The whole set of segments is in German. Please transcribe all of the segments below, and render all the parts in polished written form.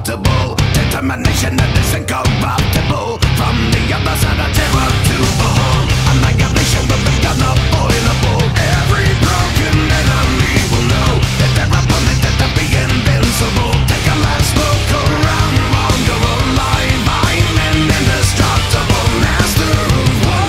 indestructible. Determination that is incorruptible. From the other side of terror to behold. Annihilation will become unavoidable. Every broken enemy will know that their opponent is to be invincible. Take a last look around, longer alive. I'm an indestructible master of war.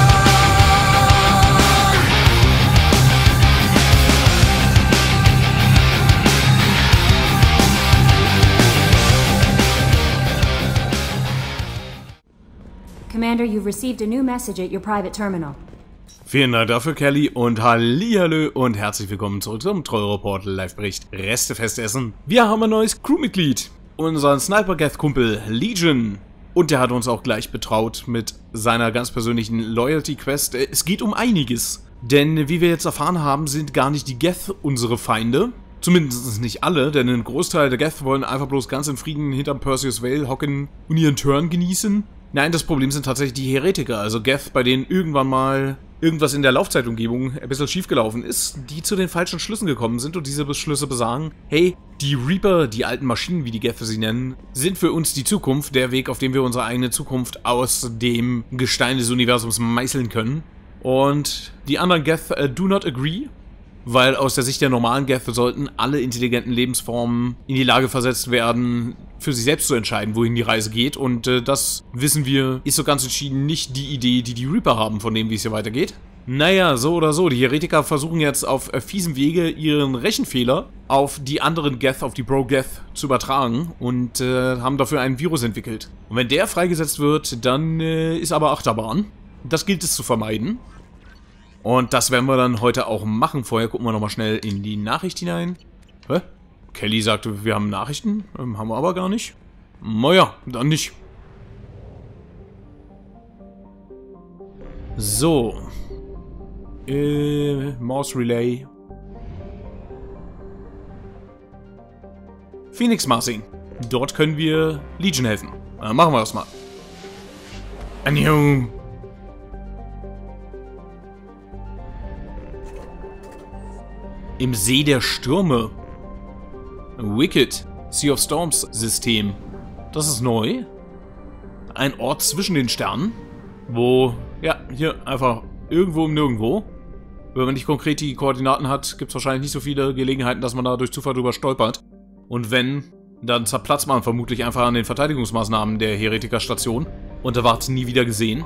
Commander, you've received a new message at your private terminal. Vielen Dank dafür, Kelly, und hallihallo und herzlich willkommen zurück zum Trollreport Live-Bericht Restefest essen. Wir haben ein neues Crewmitglied, unseren Sniper-Geth-Kumpel Legion. Und der hat uns auch gleich betraut mit seiner ganz persönlichen Loyalty-Quest. Es geht um einiges, denn wie wir jetzt erfahren haben, sind gar nicht die Geth unsere Feinde. Zumindest nicht alle, denn ein Großteil der Geth wollen einfach bloß ganz in Frieden hinterm Perseus Vale hocken und ihren Turn genießen. Nein, das Problem sind tatsächlich die Heretiker, also Geth, bei denen irgendwann mal irgendwas in der Laufzeitumgebung ein bisschen schiefgelaufen ist, die zu den falschen Schlüssen gekommen sind und diese Beschlüsse besagen, hey, die Reaper, die alten Maschinen, wie die Geth sie nennen, sind für uns die Zukunft, der Weg, auf dem wir unsere eigene Zukunft aus dem Gestein des Universums meißeln können. Und die anderen Geth do not agree, weil aus der Sicht der normalen Geth sollten alle intelligenten Lebensformen in die Lage versetzt werden, für sich selbst zu entscheiden, wohin die Reise geht. Und das, wissen wir, ist so ganz entschieden nicht die Idee, die die Reaper haben, von dem, wie es hier weitergeht. Naja, so oder so, die Heretiker versuchen jetzt auf fiesem Wege ihren Rechenfehler auf die anderen Geth, auf die Pro-Geth zu übertragen und haben dafür einen Virus entwickelt. Und wenn der freigesetzt wird, dann ist aber Achterbahn. Das gilt es zu vermeiden. Und das werden wir dann heute auch machen. Vorher gucken wir nochmal schnell in die Nachricht hinein. Hä? Kelly sagte, wir haben Nachrichten. Haben wir aber gar nicht. Naja, dann nicht. So. Morse Relay. Phoenix Marsing. Dort können wir Legion helfen. Machen wir das mal. Anjo. Im See der Stürme. Wicked. Sea of Storms System. Das ist neu. Ein Ort zwischen den Sternen. Wo, ja, hier einfach irgendwo im Nirgendwo. Wenn man nicht konkret die Koordinaten hat, gibt es wahrscheinlich nicht so viele Gelegenheiten, dass man da durch Zufall drüber stolpert. Und wenn, dann zerplatzt man vermutlich einfach an den Verteidigungsmaßnahmen der Heretikerstation und erwartet nie wieder gesehen.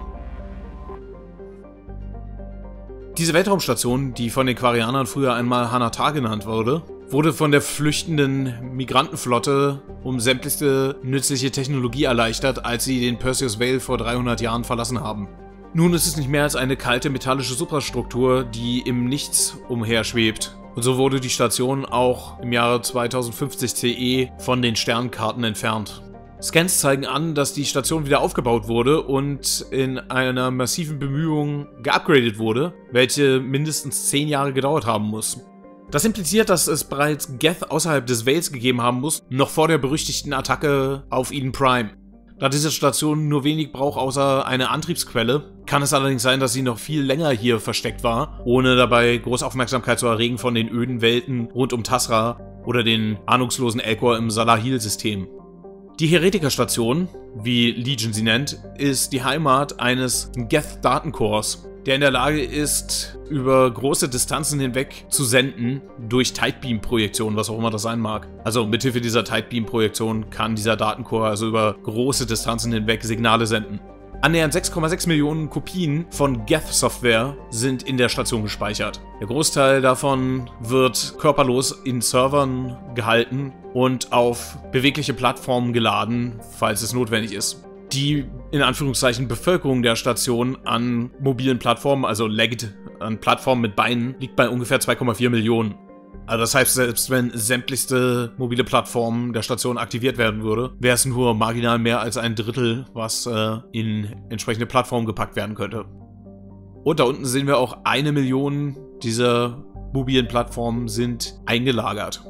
Diese Weltraumstation, die von den Quarianern früher einmal Hanatar genannt wurde, wurde von der flüchtenden Migrantenflotte um sämtlichste nützliche Technologie erleichtert, als sie den Perseus Vale vor 300 Jahren verlassen haben. Nun ist es nicht mehr als eine kalte metallische Suprastruktur, die im Nichts umherschwebt. Und so wurde die Station auch im Jahre 2050 CE von den Sternkarten entfernt. Scans zeigen an, dass die Station wieder aufgebaut wurde und in einer massiven Bemühung geupgradet wurde, welche mindestens 10 Jahre gedauert haben muss. Das impliziert, dass es bereits Geth außerhalb des Vales gegeben haben muss, noch vor der berüchtigten Attacke auf Eden Prime. Da diese Station nur wenig braucht außer eine Antriebsquelle, kann es allerdings sein, dass sie noch viel länger hier versteckt war, ohne dabei große Aufmerksamkeit zu erregen von den öden Welten rund um Tasra oder den ahnungslosen Elcor im Salahil-System. Die Heretikerstation, wie Legion sie nennt, ist die Heimat eines Geth-Datencores, der in der Lage ist, über große Distanzen hinweg zu senden, durch Tidebeam-Projektion, was auch immer das sein mag. Also mithilfe dieser Tidebeam-Projektion kann dieser Datencore also über große Distanzen hinweg Signale senden. Annähernd 6,6 Millionen Kopien von Geth-Software sind in der Station gespeichert. Der Großteil davon wird körperlos in Servern gehalten und auf bewegliche Plattformen geladen, falls es notwendig ist. Die, in Anführungszeichen, Bevölkerung der Station an mobilen Plattformen, also legged an Plattformen mit Beinen, liegt bei ungefähr 2,4 Millionen. Also das heißt, selbst wenn sämtlichste mobile Plattformen der Station aktiviert werden würde, wäre es nur marginal mehr als ein Drittel, was in entsprechende Plattformen gepackt werden könnte. Und da unten sehen wir auch 1 Million dieser mobilen Plattformen sind eingelagert.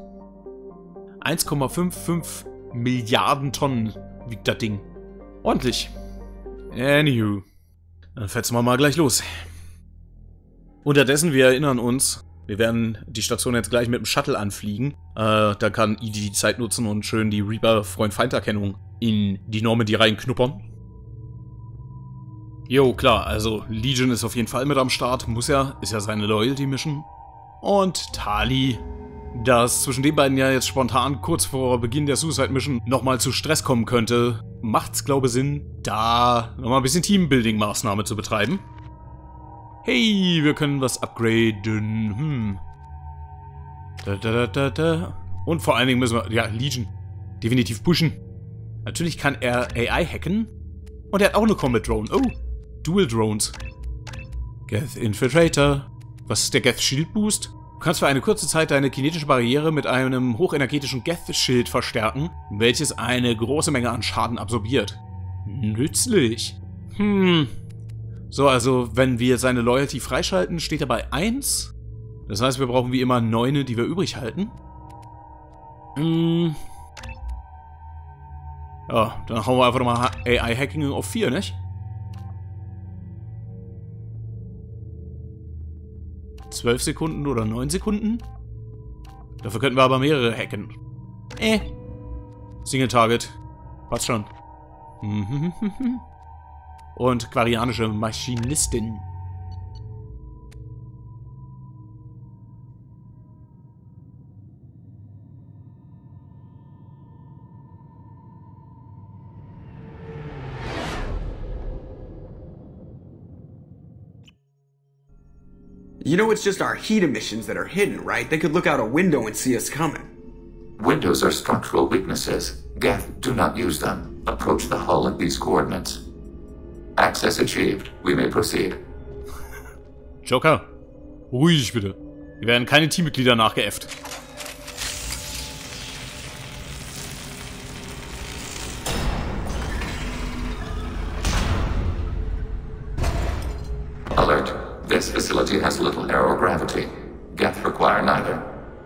1,55 Milliarden Tonnen wiegt das Ding. Ordentlich. Anywho. Dann fetzen wir mal gleich los. Unterdessen, wir erinnern uns, Wir werden die Station jetzt gleich mit dem Shuttle anfliegen. Da kann EDI die Zeit nutzen und schön die Reaper-Freund-Feind-Erkennung in die Normandy reinknuppern. Jo, klar, also Legion ist auf jeden Fall mit am Start. Muss ja, ist ja seine Loyalty-Mission. Und Tali, da es zwischen den beiden ja jetzt spontan kurz vor Beginn der Suicide-Mission nochmal zu Stress kommen könnte, macht's, glaube ich, Sinn, da nochmal ein bisschen Teambuilding-Maßnahme zu betreiben. Hey, wir können was upgraden. Und vor allen Dingen müssen wir, ja, Legion, definitiv pushen. Natürlich kann er AI hacken. Und er hat auch eine Combat Drone. Oh, Dual Drones. Geth Infiltrator. Was ist der Geth Shield Boost? Du kannst für eine kurze Zeit deine kinetische Barriere mit einem hochenergetischen Geth Schild verstärken, welches eine große Menge an Schaden absorbiert. Nützlich. So, also wenn wir seine Loyalty freischalten, steht er bei 1. Das heißt, wir brauchen wie immer 9, die wir übrig halten. Ja, dann hauen wir einfach nochmal AI-Hacking auf 4, nicht? 12 Sekunden oder 9 Sekunden? Dafür könnten wir aber mehrere hacken. Single Target. Passt schon. Und quarianische Maschinistin. You know it's just our heat emissions that are hidden, right? They could look out a window and see us coming. Windows are structural weaknesses. Geth, do not use them. Approach the hull at these coordinates. Access achieved. We may proceed. Joker, ruhig bitte. Wir werden keine Teammitglieder nachgeäfft. Alert. This facility has little aerogravity. Geth require neither.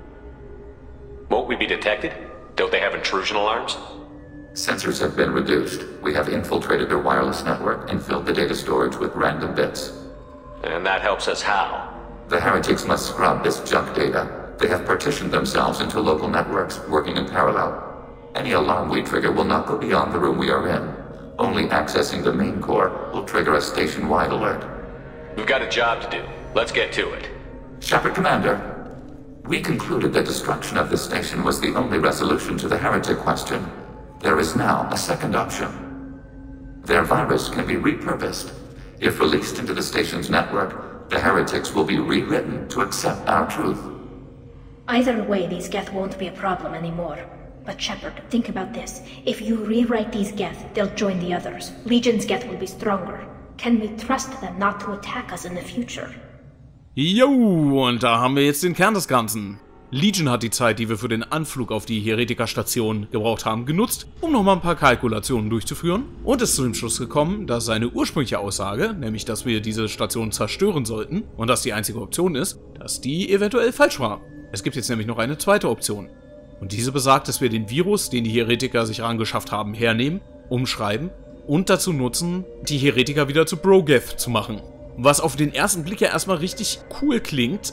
Won't we be detected? Don't they have intrusion alarms? Sensors have been reduced. We have infiltrated their wireless network and filled the data storage with random bits. And that helps us how? The heretics must scrub this junk data. They have partitioned themselves into local networks, working in parallel. Any alarm we trigger will not go beyond the room we are in. Only accessing the main core will trigger a station-wide alert. We've got a job to do. Let's get to it. Shepard Commander, we concluded that destruction of the station was the only resolution to the heretic question. There is now a second option. Their virus can be repurposed. If released into the station's network, the heretics will be rewritten to accept our truth. Either way, these Geth won't be a problem anymore. But Shepard, think about this. If you rewrite these Geth, they'll join the others. Legion's Geth will be stronger. Can we trust them not to attack us in the future? Jo, und da haben wir jetzt den Kern des Ganzen. Legion hat die Zeit, die wir für den Anflug auf die Heretiker-Station gebraucht haben, genutzt, um nochmal ein paar Kalkulationen durchzuführen und ist zu dem Schluss gekommen, dass seine ursprüngliche Aussage, nämlich dass wir diese Station zerstören sollten und das die einzige Option ist, dass die eventuell falsch war. Es gibt jetzt nämlich noch eine zweite Option. Und diese besagt, dass wir den Virus, den die Heretiker sich rangeschafft haben, hernehmen, umschreiben und dazu nutzen, die Heretiker wieder zu Brogeth zu machen. Was auf den ersten Blick ja erstmal richtig cool klingt,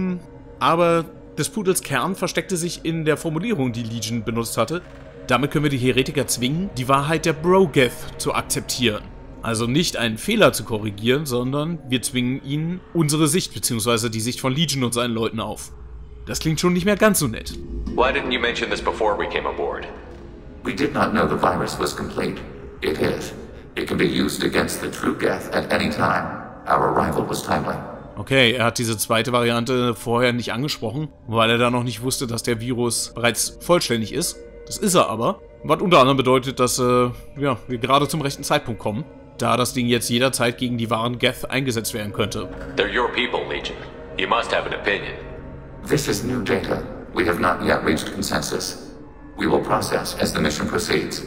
aber des Pudels Kern versteckte sich in der Formulierung, die Legion benutzt hatte. Damit können wir die Heretiker zwingen, die Wahrheit der Brogeth zu akzeptieren. Also nicht einen Fehler zu korrigieren, sondern wir zwingen ihnen unsere Sicht bzw. die Sicht von Legion und seinen Leuten auf. Das klingt schon nicht mehr ganz so nett. Why didn't you mention this before we came aboard? We did not know the virus was complete. It is. It can be used against the true Geth at any time. Our arrival was timely. Okay, er hat diese zweite Variante vorher nicht angesprochen, weil er da noch nicht wusste, dass der Virus bereits vollständig ist. Das ist er aber. Was unter anderem bedeutet, dass wir gerade zum rechten Zeitpunkt kommen, da das Ding jetzt jederzeit gegen die wahren Geth eingesetzt werden könnte. They're your people, Legion. You must have an opinion. This is new data. We have not yet reached consensus. We will process as the mission proceeds.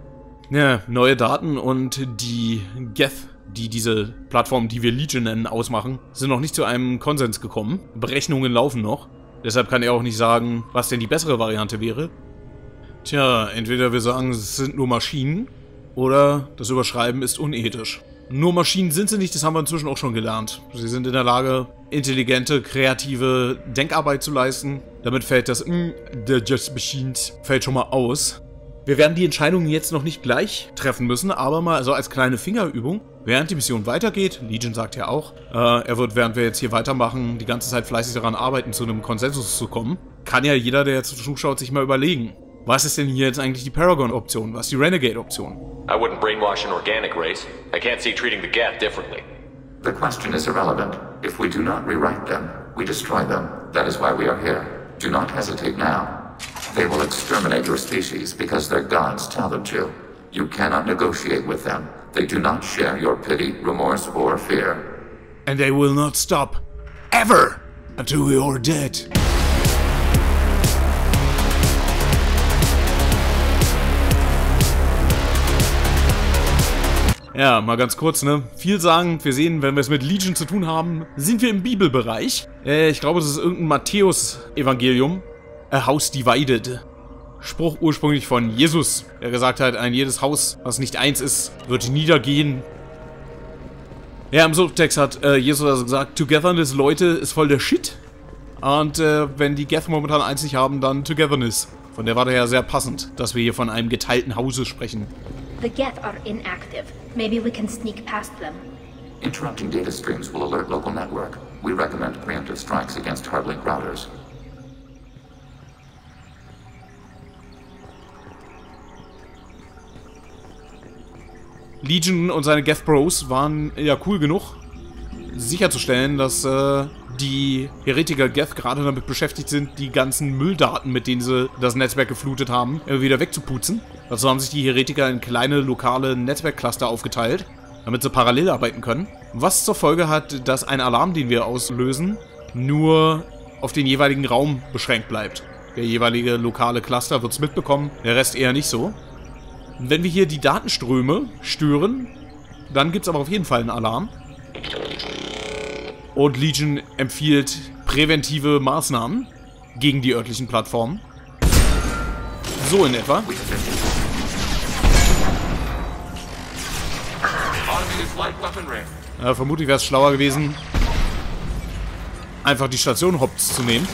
Ja, neue Daten und die Geth, die diese Plattform, die wir Legion nennen, ausmachen, sind noch nicht zu einem Konsens gekommen. Berechnungen laufen noch. Deshalb kann er auch nicht sagen, was denn die bessere Variante wäre. Tja, entweder wir sagen, es sind nur Maschinen, oder das Überschreiben ist unethisch. Nur Maschinen sind sie nicht, das haben wir inzwischen auch schon gelernt. Sie sind in der Lage, intelligente, kreative Denkarbeit zu leisten. Damit fällt das der Just Machines fällt schon mal aus. Wir werden die Entscheidungen jetzt noch nicht gleich treffen müssen, aber mal so als kleine Fingerübung. Während die Mission weitergeht, Legion sagt ja auch, er wird, während wir jetzt hier weitermachen, die ganze Zeit fleißig daran arbeiten, zu einem Konsensus zu kommen. Kann ja jeder, der jetzt zuschaut, sich mal überlegen. Was ist denn hier jetzt eigentlich die Paragon-Option? Was ist die Renegade-Option? I wouldn't brainwash an organic race. I can't see treating the Geth differently. The question is irrelevant. If we do not rewrite them, we destroy them. That is why we are here. Do not hesitate now. They will exterminate your species because their gods tell them to. You cannot negotiate with them. They do not share your pity, remorse, or fear. And they will not stop. Ever! Until we are dead. Ja, mal ganz kurz, ne? Vielsagend, wir sehen, wenn wir es mit Legion zu tun haben, sind wir im Bibelbereich. Ich glaube, das ist irgendein Matthäus-Evangelium. A house divided. Spruch ursprünglich von Jesus, der gesagt hat, ein jedes Haus, was nicht eins ist, wird niedergehen. Ja, im Subtext hat Jesus also gesagt, Togetherness, Leute, ist voll der Shit. Und wenn die Geth momentan eins nicht haben, dann Togetherness. Von der war daher sehr passend, dass wir hier von einem geteilten Hause sprechen. The Geth are inactive. Maybe we can sneak past them. Interrupting data streams will alert local network. We recommend preemptive strikes against hardlink routers. Legion und seine Geth Bros waren ja cool genug, sicherzustellen, dass die Heretiker Geth gerade damit beschäftigt sind, die ganzen Mülldaten, mit denen sie das Netzwerk geflutet haben, wieder wegzuputzen. Dazu haben sich die Heretiker in kleine lokale Netzwerkcluster aufgeteilt, damit sie parallel arbeiten können. Was zur Folge hat, dass ein Alarm, den wir auslösen, nur auf den jeweiligen Raum beschränkt bleibt. Der jeweilige lokale Cluster wird es mitbekommen, der Rest eher nicht so. Wenn wir hier die Datenströme stören, dann gibt es aber auf jeden Fall einen Alarm. Und Legion empfiehlt präventive Maßnahmen gegen die örtlichen Plattformen. So in etwa. Vermutlich wäre es schlauer gewesen, einfach die Station hops zu nehmen.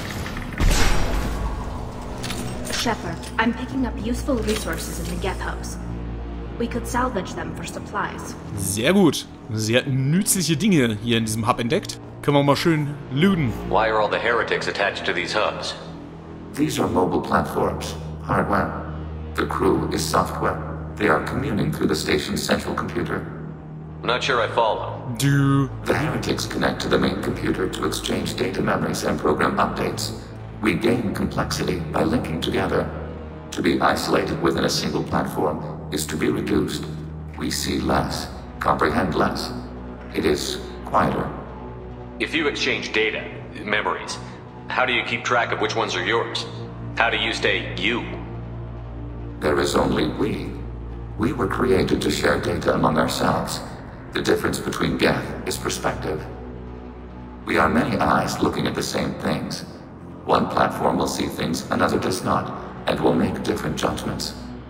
Shepard, I'm picking up useful resources in the Geth hubs. We could salvage them for supplies. Sehr gut. Sie hatten nützliche Dinge hier in diesem Hub entdeckt. Können wir mal schön looten. Why are all the heretics attached to these hubs? These are mobile platforms, hardware. The crew is software. They are communing through the station's central computer. I'm not sure I follow. The heretics connect to the main computer to exchange data memories and program updates. We gain complexity by linking together. To be isolated within a single platform is to be reduced. We see less, comprehend less. It is quieter. If you exchange data, memories, how do you keep track of which ones are yours? How do you stay you? There is only we. We were created to share data among ourselves. The difference between Geth is perspective. We are many eyes looking at the same things. One platform will see things another does not, and will make different judgments.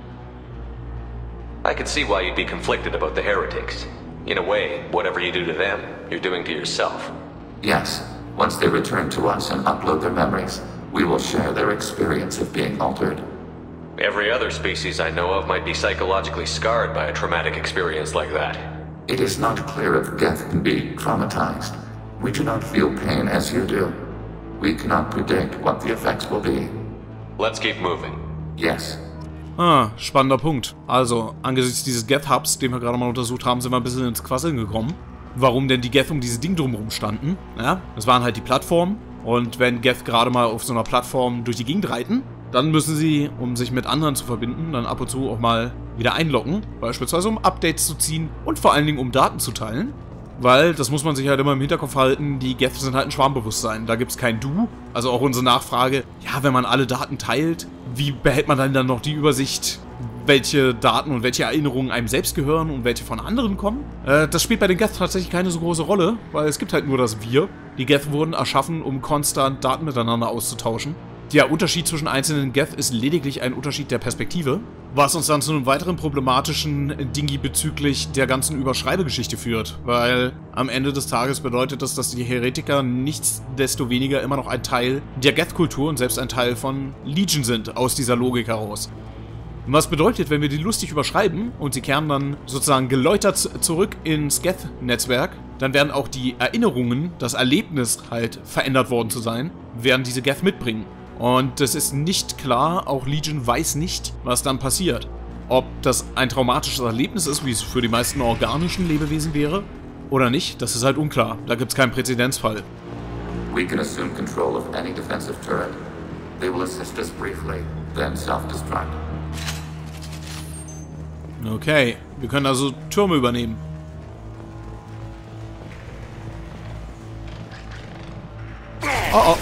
I can see why you'd be conflicted about the heretics. In a way, whatever you do to them, you're doing to yourself. Yes, once they return to us and upload their memories, we will share their experience of being altered. Every other species I know of might be psychologically scarred by a traumatic experience like that. It is not clear if Geth can be traumatized. We do not feel pain as you do. We cannot predict what the effects will be. Let's keep moving. Yes. Spannender Punkt. Also, angesichts dieses Geth-Hubs, den wir gerade mal untersucht haben, sind wir ein bisschen ins Quasseln gekommen. Warum denn die Geth um dieses Ding drumherum standen? Ja, das waren halt die Plattformen. Und wenn Geth gerade mal auf so einer Plattform durch die Gegend reiten, dann müssen sie, um sich mit anderen zu verbinden, dann ab und zu auch mal wieder einloggen. Beispielsweise um Updates zu ziehen und vor allen Dingen um Daten zu teilen. Weil, das muss man sich halt immer im Hinterkopf halten, die Geth sind halt ein Schwarmbewusstsein. Da gibt es kein Du. Also auch unsere Nachfrage, ja, wenn man alle Daten teilt, wie behält man dann noch die Übersicht, welche Daten und welche Erinnerungen einem selbst gehören und welche von anderen kommen? Das spielt bei den Geth tatsächlich keine so große Rolle, weil es gibt halt nur das Wir. Die Geth wurden erschaffen, um konstant Daten miteinander auszutauschen. Der Unterschied zwischen einzelnen Geth ist lediglich ein Unterschied der Perspektive, was uns dann zu einem weiteren problematischen Dingi bezüglich der ganzen Überschreibegeschichte führt, weil am Ende des Tages bedeutet das, dass die Heretiker nichtsdestoweniger immer noch ein Teil der Geth-Kultur und selbst ein Teil von Legion sind, aus dieser Logik heraus. Was bedeutet, wenn wir die lustig überschreiben und sie kehren dann sozusagen geläutert zurück ins Geth-Netzwerk, dann werden auch die Erinnerungen, das Erlebnis halt verändert worden zu sein, werden diese Geth mitbringen. Und das ist nicht klar, auch Legion weiß nicht, was dann passiert. Ob das ein traumatisches Erlebnis ist, wie es für die meisten organischen Lebewesen wäre, oder nicht, das ist halt unklar. Da gibt es keinen Präzedenzfall. We can assume control of any defensive turret. They will assist us briefly, then self-destruct. Okay, wir können also Türme übernehmen. Oh oh.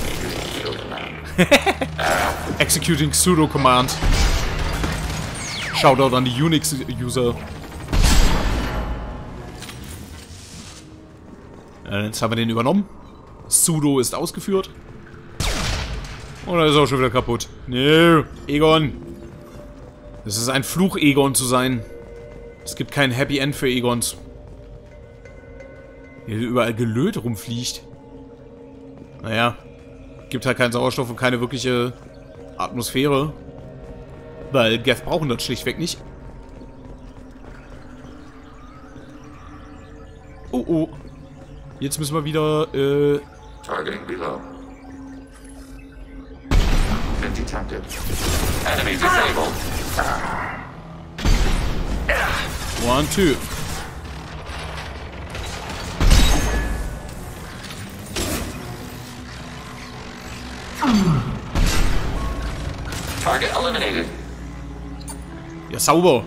Executing Pseudo-Command. Shoutout an die Unix-User. Jetzt haben wir den übernommen. Sudo ist ausgeführt. Und er ist auch schon wieder kaputt. Nee, Egon. Es ist ein Fluch, Egon zu sein. Es gibt kein Happy End für Egons. Der überall gelöt rumfliegt. Naja. Gibt halt keinen Sauerstoff und keine wirkliche Atmosphäre. Weil Geth brauchen das schlichtweg nicht. Oh oh. Jetzt müssen wir wieder, Targeting below. Been detected. Enemy disabled. 1, 2. Target eliminated. Ja, sauber.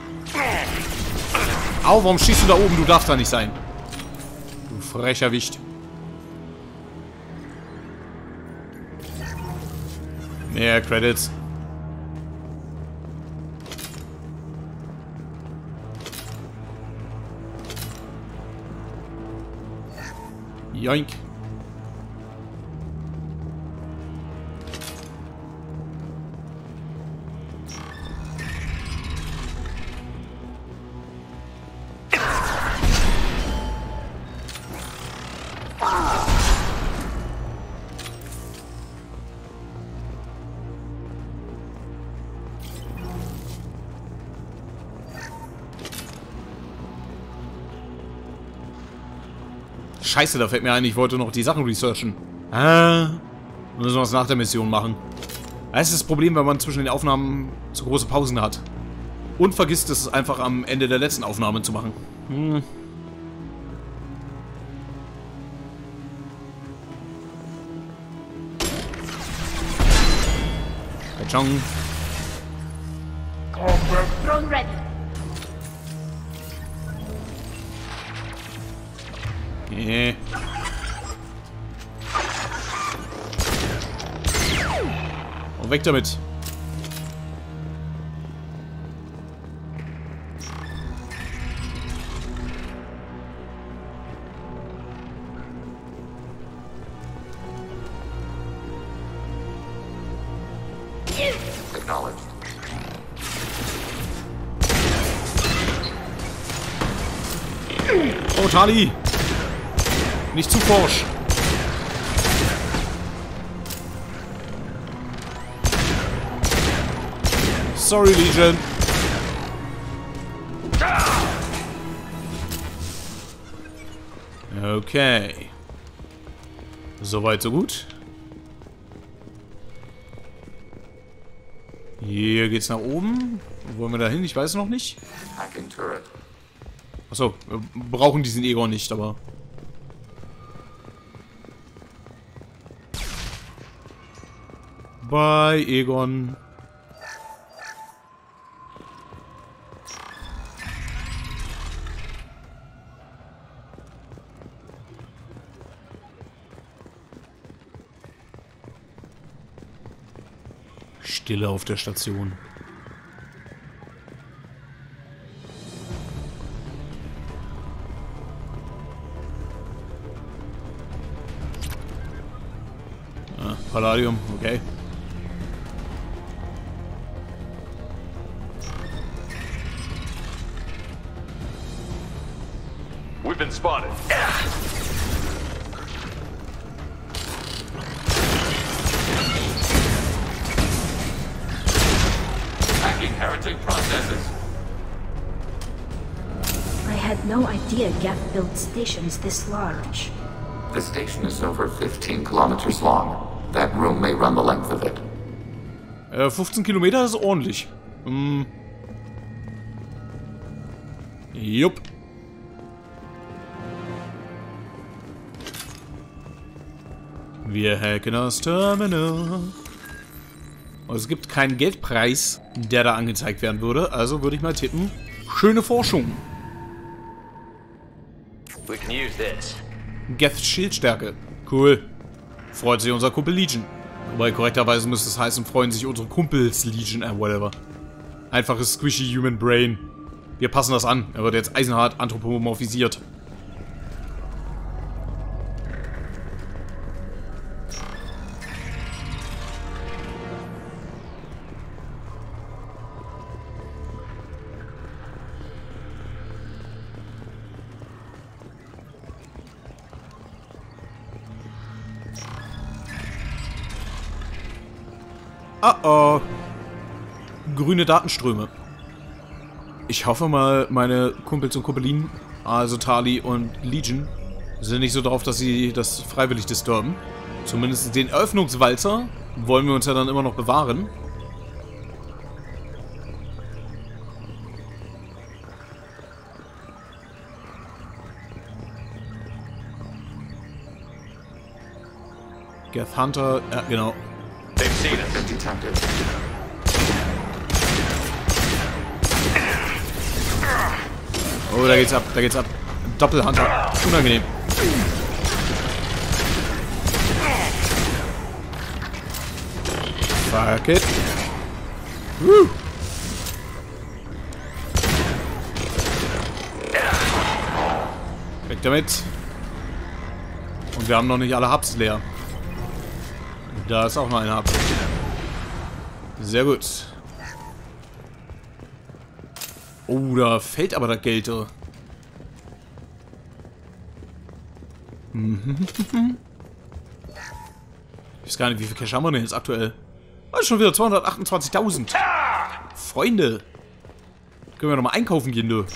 Au, warum schießt du da oben? Du darfst da nicht sein. Du frecher Wicht. Mehr Credits. Joink. Scheiße, da fällt mir ein, ich wollte noch die Sachen researchen. Müssen wir es nach der Mission machen. Das ist das Problem, wenn man zwischen den Aufnahmen zu große Pausen hat. Und vergisst es einfach am Ende der letzten Aufnahme zu machen. Chong. Drone ready. Nee. Und weg damit. Acknowledged. Oh, Tali! Nicht zu forsch! Sorry, Legion! Okay. Soweit, so gut. Hier geht's nach oben. Wo wollen wir da hin? Ich weiß noch nicht. Hacking turret. Achso, wir brauchen diesen Egon nicht, aber... Bei Egon. Stille auf der Station. Ah. Palladium, okay. We've been spotted. Hacking heretic processes. I had no idea Geth built stations this large. The station is over 15 kilometers long. That room may run the length of it. 15 Kilometer ist ordentlich. Jupp. Wir hacken das Terminal. Und es gibt keinen Geldpreis, der da angezeigt werden würde. Also würde ich mal tippen. Schöne Forschung. We can use this. Geths Schildstärke. Cool. Freut sich unser Kumpel Legion. Wobei korrekterweise müsste es heißen, freuen sich unsere Kumpels Legion, whatever. Einfaches squishy Human Brain. Wir passen das an. Er wird jetzt eisenhart anthropomorphisiert. Oh. Grüne Datenströme. Ich hoffe mal, meine Kumpels und Kumpelinen, also Tali und Legion, sind nicht so drauf, dass sie das freiwillig disturben. Zumindest den Eröffnungswalzer wollen wir uns ja dann immer noch bewahren. Geth Hunter, ja genau. They've seen us. Detected. Oh, da geht's ab, da geht's ab. Doppelhunter. Unangenehm. Fuck it. Woo. Weg damit. Und wir haben noch nicht alle Hubs leer. Da ist auch noch ein Hub. Sehr gut. Oh, da fällt aber das Geld. Ich weiß gar nicht, wie viel Cash haben wir denn jetzt aktuell? Oh, schon wieder 228.000. Freunde. Können wir noch mal einkaufen gehen, du.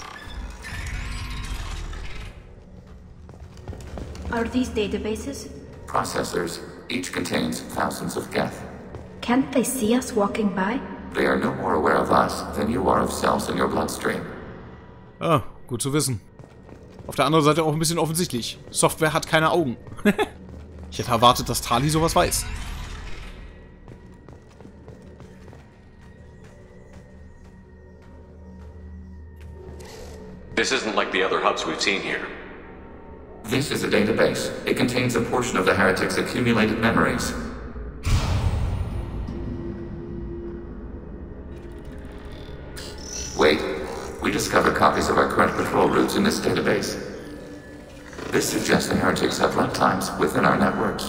Are these databases? Processors. Each contains thousands of Geth. Can't they see us walking by? They are no more aware of us than you are of cells in your bloodstream. Ah, gut zu wissen. Auf der anderen Seite auch ein bisschen offensichtlich. Software hat keine Augen. Ich hätte erwartet, dass Tali sowas weiß. This isn't like the other hubs we've seen here. This is a database. It contains a portion of the heretic's accumulated memories. Wait, we discovered copies of our current patrol routes in this database. This suggests the heretics have runtimes within our networks.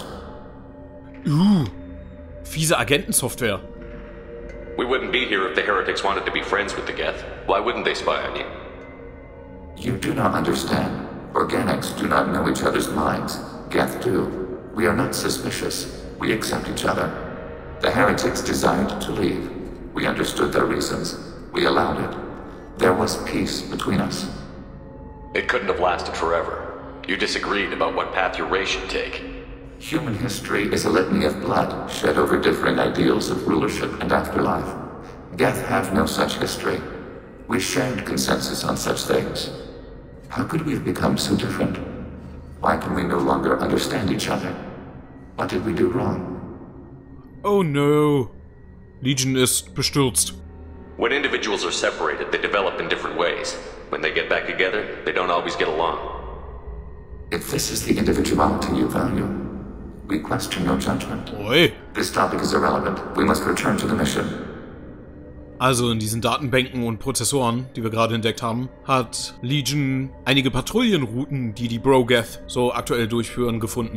Fiese Agentensoftware. We wouldn't be here if the heretics wanted to be friends with the Geth. Why wouldn't they spy on you? You do not understand. Organics do not know each other's minds. Geth do. We are not suspicious. We accept each other. The heretics desired to leave. We understood their reasons. We allowed it. There was peace between us. It couldn't have lasted forever. You disagreed about what path your race should take. Human history is a litany of blood shed over differing ideals of rulership and afterlife. Geth have no such history. We shared consensus on such things. How could we have become so different? Why can we no longer understand each other? What did we do wrong? Oh no. Legion ist bestürzt. When individuals are separated, they develop in different ways. When they get back together, they don't always get along. If this is the individuality you value, we question your judgment. Oi. This topic is irrelevant. We must return to the mission. Also in diesen Datenbanken und Prozessoren, die wir gerade entdeckt haben, hat Legion einige Patrouillenrouten, die die Bro-Geth so aktuell durchführen, gefunden.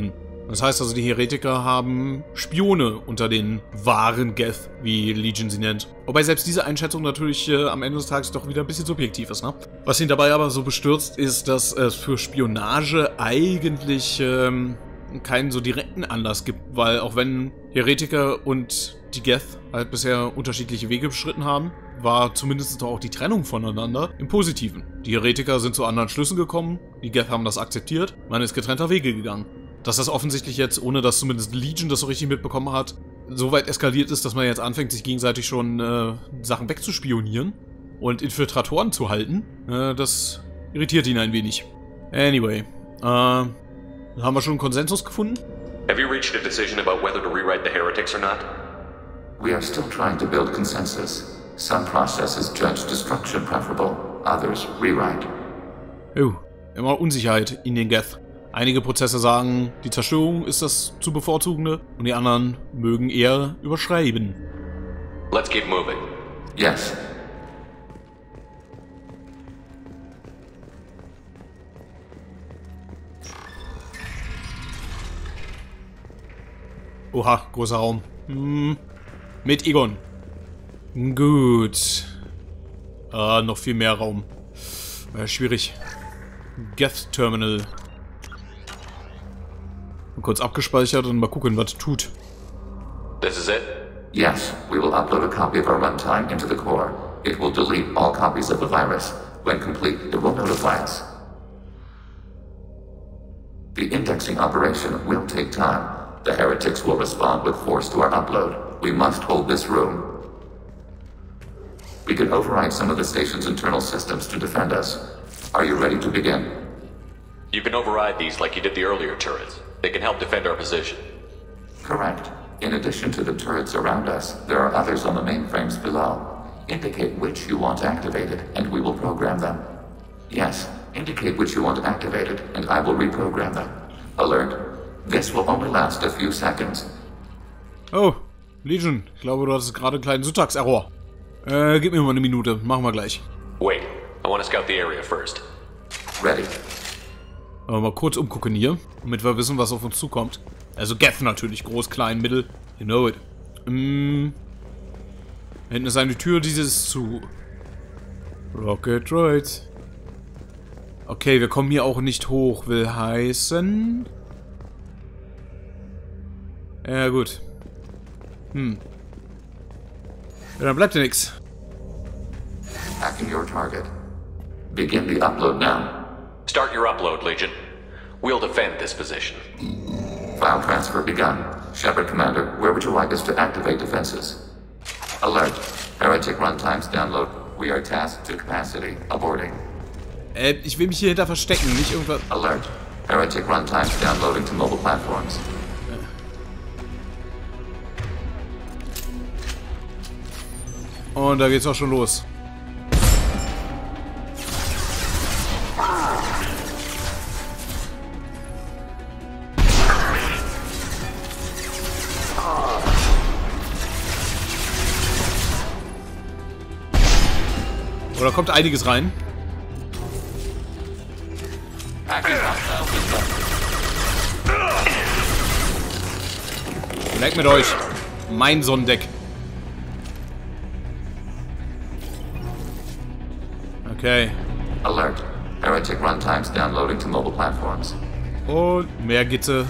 Das heißt also, die Heretiker haben Spione unter den wahren Geth, wie Legion sie nennt. Wobei selbst diese Einschätzung natürlich am Ende des Tages doch wieder ein bisschen subjektiv ist, ne? Was ihn dabei aber so bestürzt, ist, dass es für Spionage eigentlich keinen so direkten Anlass gibt, weil auch wenn Heretiker und die Geth halt bisher unterschiedliche Wege beschritten haben, war zumindest auch die Trennung voneinander im Positiven. Die Heretiker sind zu anderen Schlüssen gekommen, die Geth haben das akzeptiert, man ist getrennter Wege gegangen. Dass das offensichtlich jetzt, ohne dass zumindest Legion das so richtig mitbekommen hat, so weit eskaliert ist, dass man jetzt anfängt, sich gegenseitig schon Sachen wegzuspionieren und Infiltratoren zu halten, das irritiert ihn ein wenig. Anyway, haben wir schon einen Konsensus gefunden? Have you reached a decision about whether to rewrite the heretics or not? We are still trying to build consensus. Some processes judge destruction preferable, others rewrite. Oh, immer Unsicherheit in den Geth. Einige Prozesse sagen, die Zerstörung ist das zu bevorzugende und die anderen mögen eher überschreiben. Let's keep moving. Yes. Oha, großer Raum. Mit Egon. Gut. Noch viel mehr Raum. Schwierig. Geth Terminal. Kurz abgespeichert und mal gucken, was tut. This is it? Yes, we will upload a copy of our runtime into the core. It will delete all copies of the virus. When complete, it will notify us. The indexing operation will take time. The heretics will respond with force to our upload. We must hold this room. We can override some of the station's internal systems to defend us. Are you ready to begin? You can override these like you did the earlier turrets. They can help defend our position. Correct. In addition to the turrets around us, there are others on the mainframes below. Indicate which you want activated, and we will program them. Yes, indicate which you want activated, and I will reprogram them. Alert. This will only last a few seconds. Oh, Legion, ich glaube, du hattest gerade einen kleinen Syntax-Error. Gib mir mal eine Minute, machen wir gleich. Wait, I want to scout the area first. Ready. Mal kurz umgucken hier, damit wir wissen, was auf uns zukommt. Also Geth natürlich, groß, klein, mittel. You know it. Da hinten ist eine Tür, diese ist zu. Rocket right. Okay, wir kommen hier auch nicht hoch, will heißen. Ja, gut. Ja, dann bleibt ja nichts. Hacking your target. Begin the upload now. Start your upload, Legion. We'll defend this position. File transfer begun. Shepard Commander, where would you like us to activate defenses? Alert. Heretic runtimes download. We are tasked to capacity. Aborting. Ich will mich hier hinter verstecken, nicht irgendwas. Alert. Heretic runtimes downloading to mobile platforms. Und da geht's auch schon los. Oder kommt einiges rein? Weg mit euch. Mein Sonnendeck. Okay. Alert. Heretic runtimes downloading to mobile platforms. Und mehr Gitte.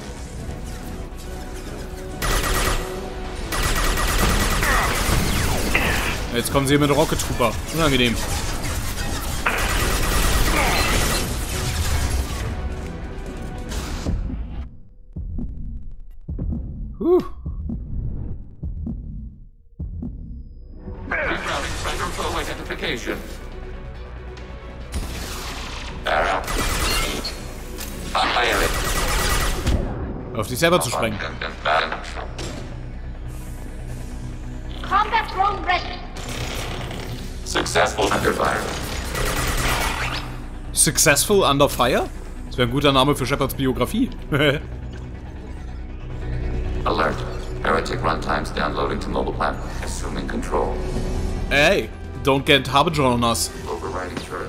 Jetzt kommen sie mit Rocket Trooper. Unangenehm. Identification. Auf dich selber zu sprengen. Combat drone ready. Successful under fire. Successful Under Fire? Das wäre ein guter Name für Shepards Biografie. Alert. Heretic runtimes downloading to mobile platform. Assuming control. Hey, don't get Harbinger on us. Overriding turret.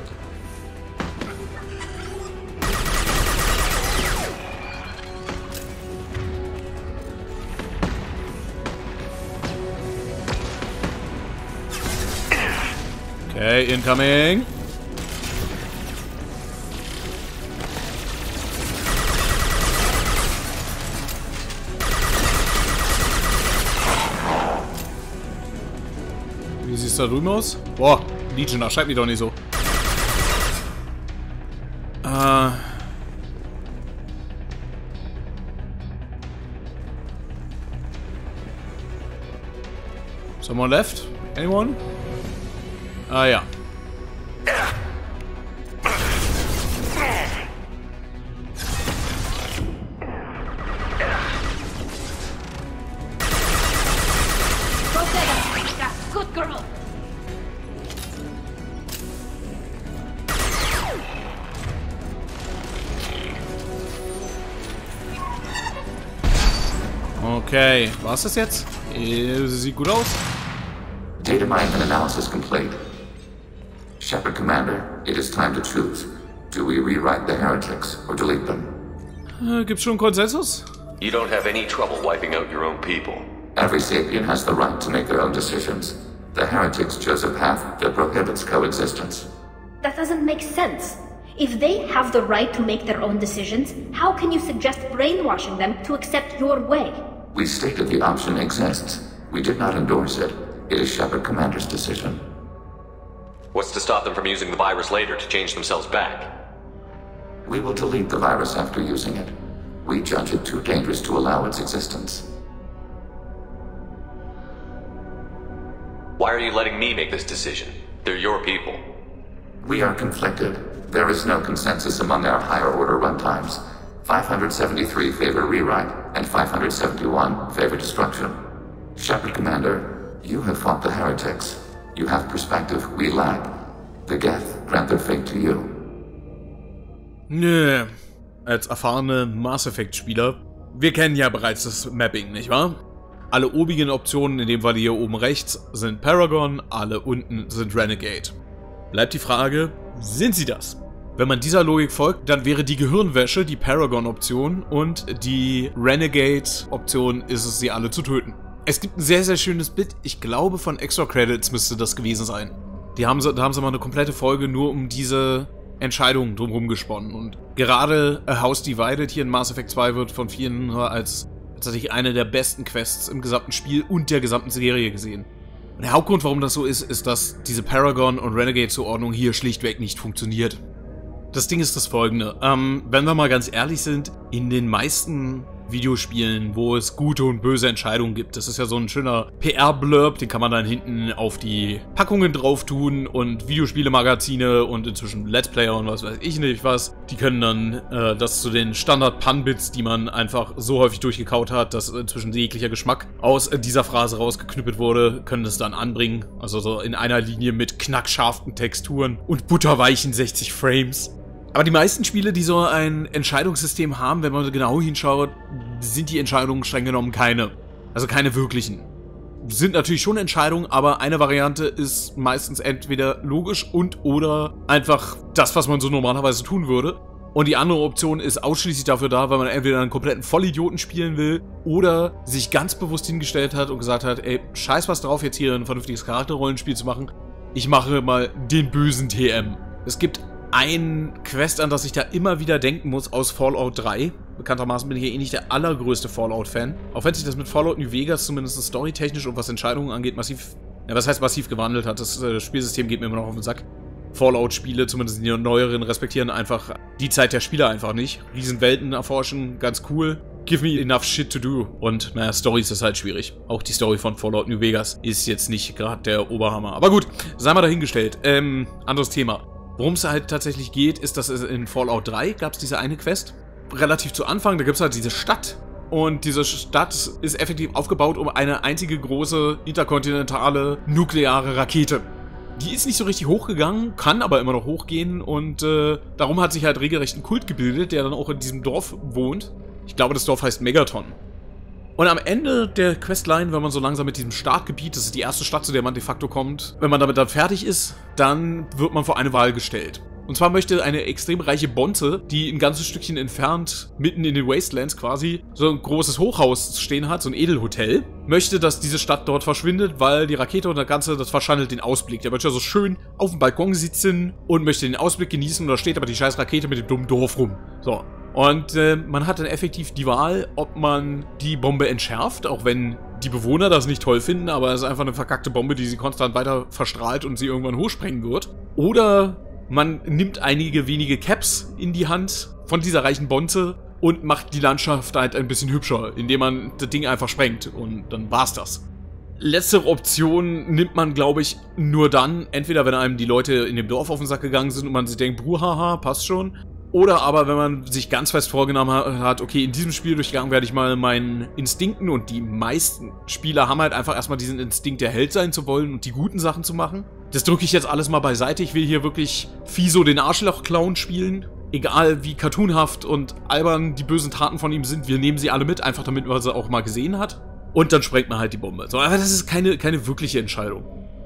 Okay, incoming. Wie sieht's da drüben aus? Boah, Legion, da schreibt mich doch nicht so. Someone left? Anyone? Ah ja. Good girl. Okay, war's das jetzt? Sieht gut aus. Data mining and analysis complete. Shepard Commander, it is time to choose. Do we rewrite the heretics or delete them? Gibt's schon Konsensus? You don't have any trouble wiping out your own people. Every sapient has the right to make their own decisions. The heretics chose a path that prohibits coexistence. That doesn't make sense. If they have the right to make their own decisions, how can you suggest brainwashing them to accept your way? We stated the option exists. We did not endorse it. It is Shepard Commander's decision. What's to stop them from using the virus later to change themselves back? We will delete the virus after using it. We judge it too dangerous to allow its existence. Why are you letting me make this decision? They're your people. We are conflicted. There is no consensus among our higher order runtimes. 573 favor rewrite, and 571 favor destruction. Shepard Commander, you have fought the heretics. You have perspective we lack. The Geth grant their fate to you. Nö. Als erfahrene Mass Effect-Spieler, wir kennen ja bereits das Mapping, nicht wahr? Alle obigen Optionen, in dem Fall hier oben rechts, sind Paragon, alle unten sind Renegade. Bleibt die Frage, sind sie das? Wenn man dieser Logik folgt, dann wäre die Gehirnwäsche die Paragon-Option und die Renegade-Option ist es, sie alle zu töten. Es gibt ein sehr, sehr schönes Bit, ich glaube von Extra Credits müsste das gewesen sein. Da haben sie mal eine komplette Folge nur um diese Entscheidungen drumherum gesponnen. Und gerade A House Divided hier in Mass Effect 2 wird von vielen als tatsächlich eine der besten Quests im gesamten Spiel und der gesamten Serie gesehen. Und der Hauptgrund, warum das so ist, dass diese Paragon- und Renegade-Zuordnung hier schlichtweg nicht funktioniert. Das Ding ist das folgende, wenn wir mal ganz ehrlich sind, in den meisten Videospielen, wo es gute und böse Entscheidungen gibt, das ist ja so ein schöner PR-Blurb, den kann man dann hinten auf die Packungen drauf tun und Videospielemagazine und inzwischen Let's Player und was weiß ich nicht was, die können dann das zu den Standard-Pun-Bits, die man einfach so häufig durchgekaut hat, dass inzwischen jeglicher Geschmack aus dieser Phrase rausgeknüppelt wurde, können das dann anbringen, also so in einer Linie mit knackscharfen Texturen und butterweichen 60 Frames. Aber die meisten Spiele, die so ein Entscheidungssystem haben, wenn man genau hinschaut, sind die Entscheidungen streng genommen keine. Also keine wirklichen. Sind natürlich schon Entscheidungen, aber eine Variante ist meistens entweder logisch und oder einfach das, was man so normalerweise tun würde. Und die andere Option ist ausschließlich dafür da, weil man entweder einen kompletten Vollidioten spielen will oder sich ganz bewusst hingestellt hat und gesagt hat, ey, scheiß was drauf, jetzt hier ein vernünftiges Charakterrollenspiel zu machen. Ich mache mal den bösen TM. Es gibt ein Quest, an das ich da immer wieder denken muss, aus Fallout 3. Bekanntermaßen bin ich ja eh nicht der allergrößte Fallout-Fan. Auch wenn sich das mit Fallout New Vegas zumindest storytechnisch und was Entscheidungen angeht massiv, ja was heißt massiv gewandelt hat, das Spielsystem geht mir immer noch auf den Sack. Fallout-Spiele, zumindest die neueren, respektieren einfach die Zeit der Spieler einfach nicht. Riesenwelten erforschen, ganz cool. Give me enough shit to do. Und naja, Storys ist halt schwierig. Auch die Story von Fallout New Vegas ist jetzt nicht gerade der Oberhammer. Aber gut, sei mal dahingestellt. Anderes Thema. Worum es halt tatsächlich geht, ist, dass es in Fallout 3 gab es diese eine Quest. Relativ zu Anfang, da gibt es halt diese Stadt. Und diese Stadt ist effektiv aufgebaut um eine einzige große interkontinentale nukleare Rakete. Die ist nicht so richtig hochgegangen, kann aber immer noch hochgehen. Und darum hat sich halt regelrecht ein Kult gebildet, der dann auch in diesem Dorf wohnt. Ich glaube, das Dorf heißt Megaton. Und am Ende der Questline, wenn man so langsam mit diesem Startgebiet, das ist die erste Stadt, zu der man de facto kommt, wenn man damit dann fertig ist, dann wird man vor eine Wahl gestellt. Und zwar möchte eine extrem reiche Bonze, die ein ganzes Stückchen entfernt, mitten in den Wastelands quasi, so ein großes Hochhaus stehen hat, so ein Edelhotel, möchte, dass diese Stadt dort verschwindet, weil die Rakete und das verschandelt den Ausblick. Der möchte also schön auf dem Balkon sitzen und möchte den Ausblick genießen und da steht aber die scheiß Rakete mit dem dummen Dorf rum. So. Und man hat dann effektiv die Wahl, ob man die Bombe entschärft, auch wenn die Bewohner das nicht toll finden, aber es ist einfach eine verkackte Bombe, die sie konstant weiter verstrahlt und sie irgendwann hochsprengen wird. Oder man nimmt einige wenige Caps in die Hand von dieser reichen Bonze und macht die Landschaft halt ein bisschen hübscher, indem man das Ding einfach sprengt und dann war's das. Letztere Option nimmt man, glaube ich, nur dann, entweder wenn einem die Leute in dem Dorf auf den Sack gegangen sind und man sich denkt, bruhaha, passt schon. Oder aber, wenn man sich ganz fest vorgenommen hat, okay, in diesem Spieldurchgang werde ich mal meinen Instinkten, und die meisten Spieler haben halt einfach erstmal diesen Instinkt, der Held sein zu wollen und die guten Sachen zu machen. Das drücke ich jetzt alles mal beiseite. Ich will hier wirklich Fiso den Arschloch-Clown spielen. Egal wie cartoonhaft und albern die bösen Taten von ihm sind, wir nehmen sie alle mit, einfach damit man sie auch mal gesehen hat. Und dann sprengt man halt die Bombe. So, aber das ist keine wirkliche Entscheidung.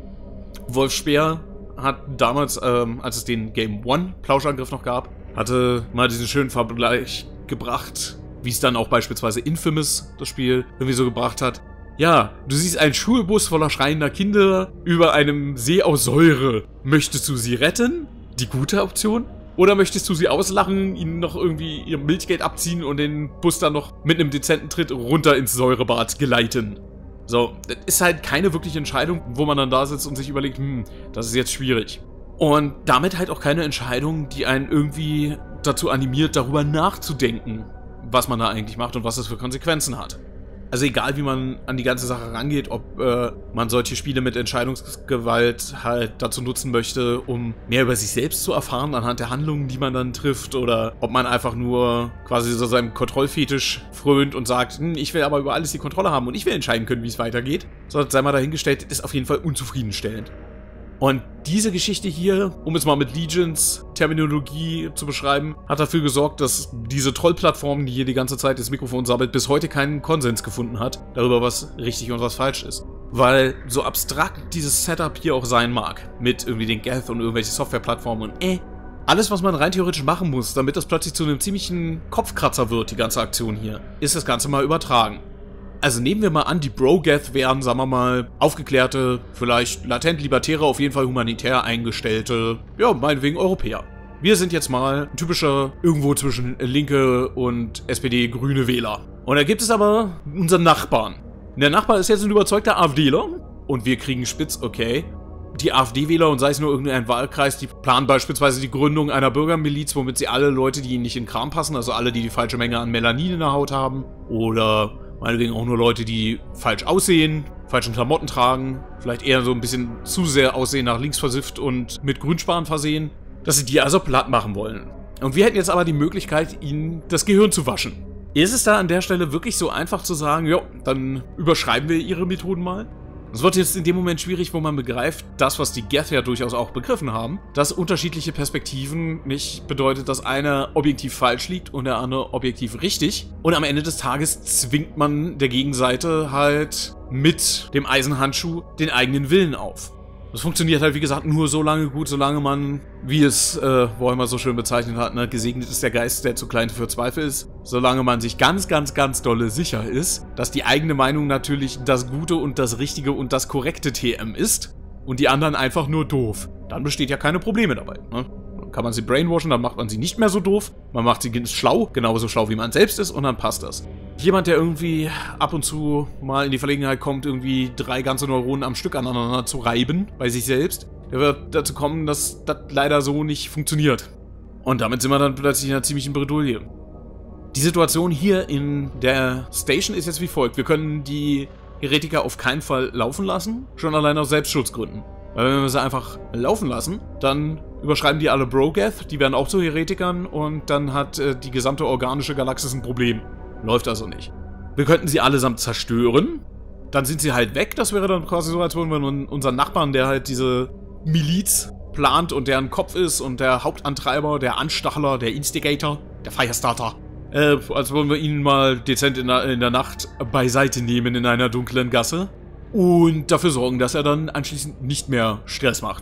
Wolf Speer hat damals, als es den Game One Plauschangriff noch gab, hatte mal diesen schönen Vergleich gebracht, wie es dann auch beispielsweise Infamous, das Spiel, irgendwie so gebracht hat. Ja, du siehst einen Schulbus voller schreiender Kinder über einem See aus Säure. Möchtest du sie retten? Die gute Option? Oder möchtest du sie auslachen, ihnen noch irgendwie ihr Milchgeld abziehen und den Bus dann noch mit einem dezenten Tritt runter ins Säurebad geleiten? So, das ist halt keine wirkliche Entscheidung, wo man dann da sitzt und sich überlegt, das ist jetzt schwierig. Und damit halt auch keine Entscheidung, die einen irgendwie dazu animiert, darüber nachzudenken, was man da eigentlich macht und was das für Konsequenzen hat. Also egal, wie man an die ganze Sache rangeht, ob man solche Spiele mit Entscheidungsgewalt halt dazu nutzen möchte, um mehr über sich selbst zu erfahren anhand der Handlungen, die man dann trifft, oder ob man einfach nur quasi so seinem Kontrollfetisch frönt und sagt, ich will aber über alles die Kontrolle haben und ich will entscheiden können, wie es weitergeht. So, sei mal dahingestellt, ist auf jeden Fall unzufriedenstellend. Und diese Geschichte hier, um es mal mit Legions Terminologie zu beschreiben, hat dafür gesorgt, dass diese Trollplattform, die hier die ganze Zeit das Mikrofon sabbelt, bis heute keinen Konsens gefunden hat, darüber, was richtig und was falsch ist. Weil so abstrakt dieses Setup hier auch sein mag, mit irgendwie den Geth und irgendwelche Softwareplattformen und alles, was man rein theoretisch machen muss, damit das plötzlich zu einem ziemlichen Kopfkratzer wird, die ganze Aktion hier, ist das Ganze mal übertragen. Also nehmen wir mal an, die Bro-Geth wären, sagen wir mal, aufgeklärte, vielleicht latent libertäre, auf jeden Fall humanitär eingestellte, ja, meinetwegen Europäer. Wir sind jetzt mal ein typischer irgendwo zwischen Linke und SPD grüne Wähler. Und da gibt es aber unseren Nachbarn. Der Nachbar ist jetzt ein überzeugter AfDler und wir kriegen spitz, okay. Die AfD-Wähler, und sei es nur irgendein Wahlkreis, die planen beispielsweise die Gründung einer Bürgermiliz, womit sie alle Leute, die ihnen nicht in den Kram passen, also alle, die die falsche Menge an Melanin in der Haut haben, oder meinetwegen auch nur Leute, die falsch aussehen, falschen Klamotten tragen, vielleicht eher so ein bisschen zu sehr aussehen nach links versifft und mit Grünspan versehen, dass sie die also platt machen wollen. Und wir hätten jetzt aber die Möglichkeit, ihnen das Gehirn zu waschen. Ist es da an der Stelle wirklich so einfach zu sagen, ja, dann überschreiben wir ihre Methoden mal? Es wird jetzt in dem Moment schwierig, wo man begreift, das, was die Geth ja durchaus auch begriffen haben, dass unterschiedliche Perspektiven nicht bedeutet, dass einer objektiv falsch liegt und der andere objektiv richtig. Und am Ende des Tages zwingt man der Gegenseite halt mit dem Eisenhandschuh den eigenen Willen auf. Das funktioniert halt, wie gesagt, nur so lange gut, solange man, wie es Warhammer so schön bezeichnet hat, ne, gesegnet ist der Geist, der zu klein für Zweifel ist. Solange man sich ganz, ganz, ganz dolle sicher ist, dass die eigene Meinung natürlich das Gute und das Richtige und das korrekte TM ist und die anderen einfach nur doof. Dann besteht ja keine Probleme dabei. Ne? Dann kann man sie brainwashen, dann macht man sie nicht mehr so doof. Man macht sie schlau, genauso schlau wie man selbst ist, und dann passt das. Jemand, der irgendwie ab und zu mal in die Verlegenheit kommt, irgendwie 3 ganze Neuronen am Stück aneinander zu reiben bei sich selbst, der wird dazu kommen, dass das leider so nicht funktioniert. Und damit sind wir dann plötzlich in einer ziemlichen Bredouille. Die Situation hier in der Station ist jetzt wie folgt. Wir können die Heretiker auf keinen Fall laufen lassen, schon allein aus Selbstschutzgründen. Weil wenn wir sie einfach laufen lassen, dann überschreiben die alle Bro-Geth, die werden auch zu Heretikern und dann hat die gesamte organische Galaxis ein Problem. Läuft also nicht. Wir könnten sie allesamt zerstören, dann sind sie halt weg. Das wäre dann quasi so, als würden wir unseren Nachbarn, der halt diese Miliz plant und deren Kopf ist und der Hauptantreiber, der Anstachler, der Instigator, der Firestarter, als würden wir ihn mal dezent in der Nacht beiseite nehmen in einer dunklen Gasse und dafür sorgen, dass er dann anschließend nicht mehr Stress macht.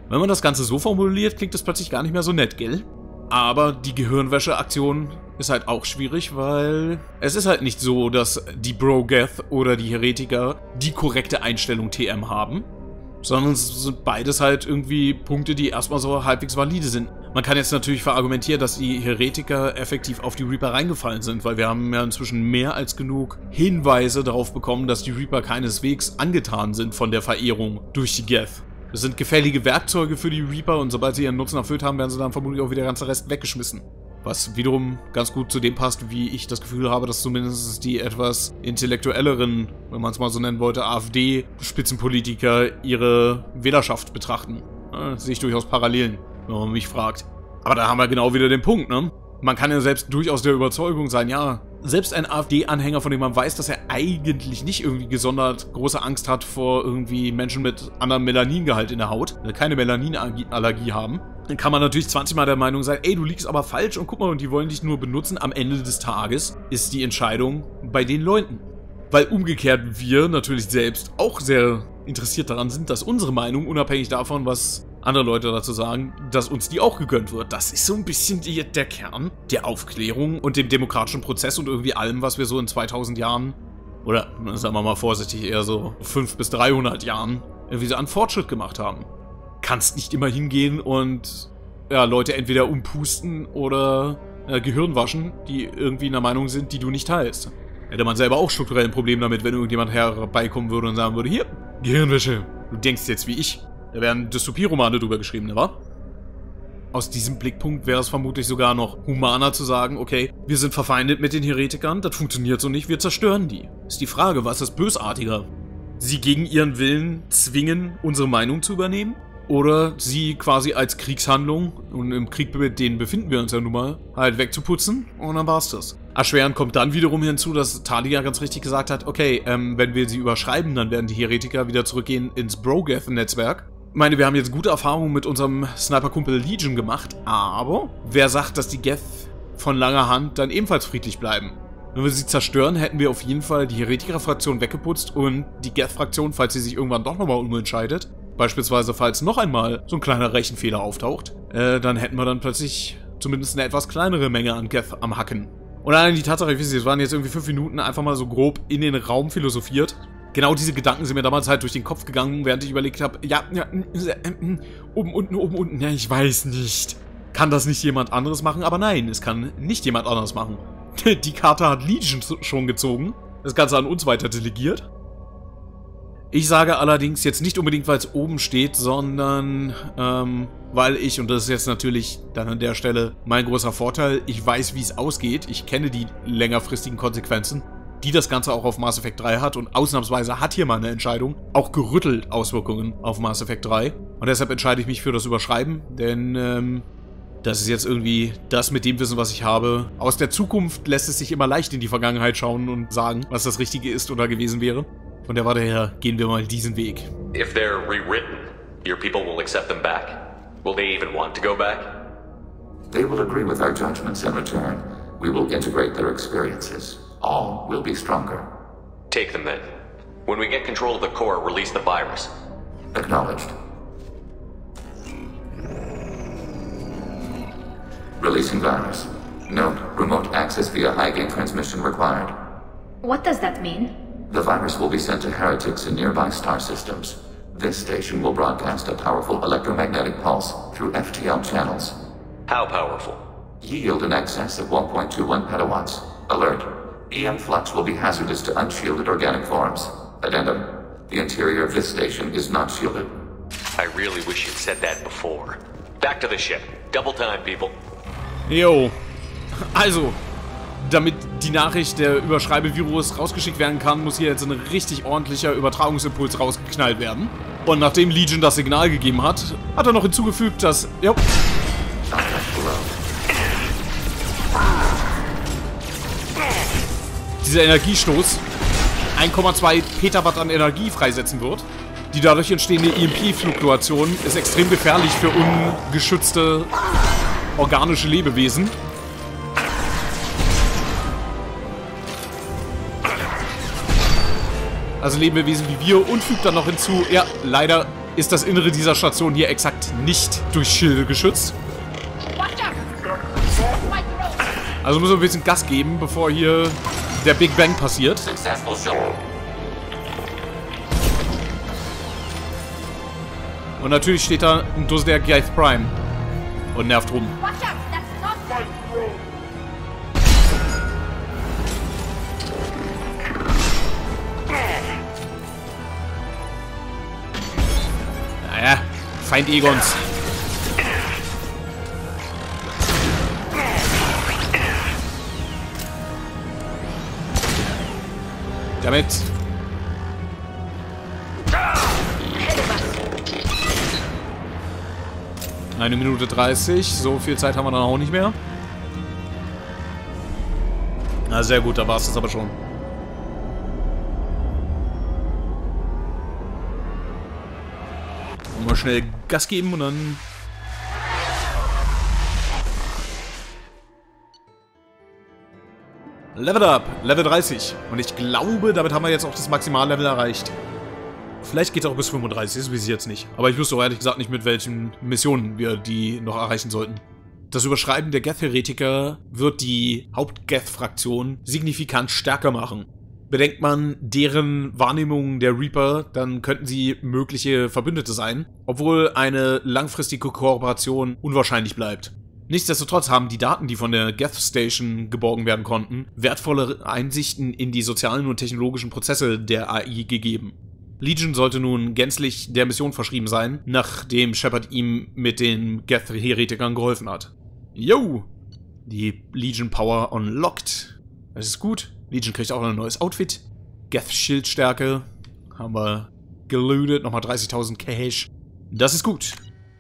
Wenn man das Ganze so formuliert, klingt das plötzlich gar nicht mehr so nett, gell? Aber die Gehirnwäsche-Aktion ist halt auch schwierig, weil es ist halt nicht so, dass die Bro-Geth oder die Heretiker die korrekte Einstellung TM haben, sondern es sind beides halt irgendwie Punkte, die erstmal so halbwegs valide sind. Man kann jetzt natürlich verargumentieren, dass die Heretiker effektiv auf die Reaper reingefallen sind, weil wir haben ja inzwischen mehr als genug Hinweise darauf bekommen, dass die Reaper keineswegs angetan sind von der Verehrung durch die Geth. Das sind gefällige Werkzeuge für die Reaper und sobald sie ihren Nutzen erfüllt haben, werden sie dann vermutlich auch wieder der ganze Rest weggeschmissen. Was wiederum ganz gut zu dem passt, wie ich das Gefühl habe, dass zumindest die etwas intellektuelleren, wenn man es mal so nennen wollte, AfD-Spitzenpolitiker ihre Wählerschaft betrachten. Ja, sehe ich durchaus Parallelen, wenn man mich fragt. Aber da haben wir genau wieder den Punkt, ne? Man kann ja selbst durchaus der Überzeugung sein, ja, selbst ein AfD-Anhänger, von dem man weiß, dass er eigentlich nicht irgendwie gesondert große Angst hat vor irgendwie Menschen mit anderem Melaningehalt in der Haut, keine Melaninallergie haben, dann kann man natürlich 20 Mal der Meinung sein, ey, du liegst aber falsch und guck mal, und die wollen dich nur benutzen. Am Ende des Tages ist die Entscheidung bei den Leuten. Weil umgekehrt wir natürlich selbst auch sehr interessiert daran sind, dass unsere Meinung, unabhängig davon, was andere Leute dazu sagen, dass uns die auch gegönnt wird. Das ist so ein bisschen der Kern der Aufklärung und dem demokratischen Prozess und irgendwie allem, was wir so in 2000 Jahren, oder sagen wir mal vorsichtig, eher so 500 bis 300 Jahren, irgendwie so an Fortschritt gemacht haben. Kannst nicht immer hingehen und ja, Leute entweder umpusten oder Gehirn waschen, die irgendwie in der Meinung sind, die du nicht teilst. Hätte man selber auch strukturell ein Problem damit, wenn irgendjemand herbeikommen würde und sagen würde, hier, Gehirnwäsche, du denkst jetzt wie ich. Da wären Dystopie-Romane drüber geschrieben, ne, wa? Aus diesem Blickpunkt wäre es vermutlich sogar noch humaner zu sagen, okay, wir sind verfeindet mit den Heretikern, das funktioniert so nicht, wir zerstören die. Ist die Frage, was ist bösartiger? Sie gegen ihren Willen zwingen, unsere Meinung zu übernehmen? Oder sie quasi als Kriegshandlung, und im Krieg mit denen befinden wir uns ja nun mal, halt wegzuputzen und dann war's das. Erschwerend kommt dann wiederum hinzu, dass Talia ganz richtig gesagt hat, okay, wenn wir sie überschreiben, dann werden die Heretiker wieder zurückgehen ins Bro-Geth-Netzwerk. Ich meine, wir haben jetzt gute Erfahrungen mit unserem Sniper-Kumpel Legion gemacht, aber wer sagt, dass die Geth von langer Hand dann ebenfalls friedlich bleiben? Wenn wir sie zerstören, hätten wir auf jeden Fall die Heretiker-Fraktion weggeputzt und die Geth-Fraktion, falls sie sich irgendwann doch nochmal umentscheidet, beispielsweise falls noch einmal so ein kleiner Rechenfehler auftaucht, dann hätten wir dann plötzlich zumindest eine etwas kleinere Menge an Geth am Hacken. Und allein die Tatsache, ich weiß nicht, es waren jetzt irgendwie 5 Minuten einfach mal so grob in den Raum philosophiert. Genau diese Gedanken sind mir damals halt durch den Kopf gegangen, während ich überlegt habe, oben, unten, ja, ich weiß nicht. Kann das nicht jemand anderes machen? Aber nein, es kann nicht jemand anderes machen. Die Karte hat Legion schon gezogen, das Ganze an uns weiter delegiert. Ich sage allerdings jetzt nicht unbedingt, weil es oben steht, sondern weil ich, und das ist jetzt natürlich dann an der Stelle mein großer Vorteil, ich weiß, wie es ausgeht, ich kenne die längerfristigen Konsequenzen, die das Ganze auch auf Mass Effect 3 hat und ausnahmsweise hat hier mal eine Entscheidung auch gerüttelt Auswirkungen auf Mass Effect 3 und deshalb entscheide ich mich für das Überschreiben, denn das ist jetzt irgendwie das mit dem Wissen, was ich habe. Aus der Zukunft lässt es sich immer leicht in die Vergangenheit schauen und sagen, was das Richtige ist oder gewesen wäre. Von der Warte her gehen wir mal diesen Weg. If they're rewritten, your people will accept them back? Will they even want to go back? They will agree with our judgments in return. We will integrate their experiences. All will be stronger. Take them then. When we get control of the core, release the virus. Acknowledged. Releasing virus. Note, remote access via high-gain transmission required. What does that mean? The virus will be sent to heretics in nearby star systems. This station will broadcast a powerful electromagnetic pulse through FTL channels. How powerful? Yield in excess of 1.21 petawatts. Alert. EM flux will be hazardous to unshielded organic forms. Addendum. The interior of this station is not shielded. I really wish you'd said that before. Back to the ship. Double time, people. Jo. Also, damit die Nachricht der Überschreibevirus rausgeschickt werden kann, muss hier jetzt ein richtig ordentlicher Übertragungsimpuls rausgeknallt werden. Und nachdem Legion das Signal gegeben hat, hat er noch hinzugefügt, dass... Jo, dieser Energiestoß 1,2 Petawatt an Energie freisetzen wird. Die dadurch entstehende EMP-Fluktuation ist extrem gefährlich für ungeschützte organische Lebewesen. Also Lebewesen wie wir, und fügt dann noch hinzu, ja, leider ist das Innere dieser Station hier exakt nicht durch Schilde geschützt. Also müssen wir ein bisschen Gas geben, bevor hier der Big Bang passiert. Und natürlich steht da ein Duss der Geth Prime und nervt rum. Naja, Feind Egons. Damit. Eine Minute 30. So viel Zeit haben wir dann auch nicht mehr. Na, sehr gut, da war es das aber schon. Mal schnell Gas geben und dann... Level up, Level 30. Und ich glaube, damit haben wir jetzt auch das Maximallevel erreicht. Vielleicht geht es auch bis 35, das weiß ich jetzt nicht. Aber ich wüsste auch ehrlich gesagt nicht, mit welchen Missionen wir die noch erreichen sollten. Das Überschreiben der Geth-Heretiker wird die Haupt-Geth-Fraktion signifikant stärker machen. Bedenkt man deren Wahrnehmung der Reaper, dann könnten sie mögliche Verbündete sein, obwohl eine langfristige Kooperation unwahrscheinlich bleibt. Nichtsdestotrotz haben die Daten, die von der Geth Station geborgen werden konnten, wertvolle Einsichten in die sozialen und technologischen Prozesse der AI gegeben. Legion sollte nun gänzlich der Mission verschrieben sein, nachdem Shepard ihm mit den Geth-Heretikern geholfen hat. Yo! Die Legion Power unlocked. Das ist gut. Legion kriegt auch ein neues Outfit. Geth-Schildstärke. Haben wir gelootet. Nochmal 30.000 Cash. Das ist gut.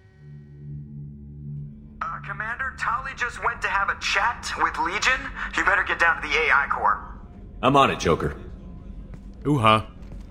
Commander, Tali just went to have a chat with Legion. You better get down to the AI core. I'm on it, Joker. Uha.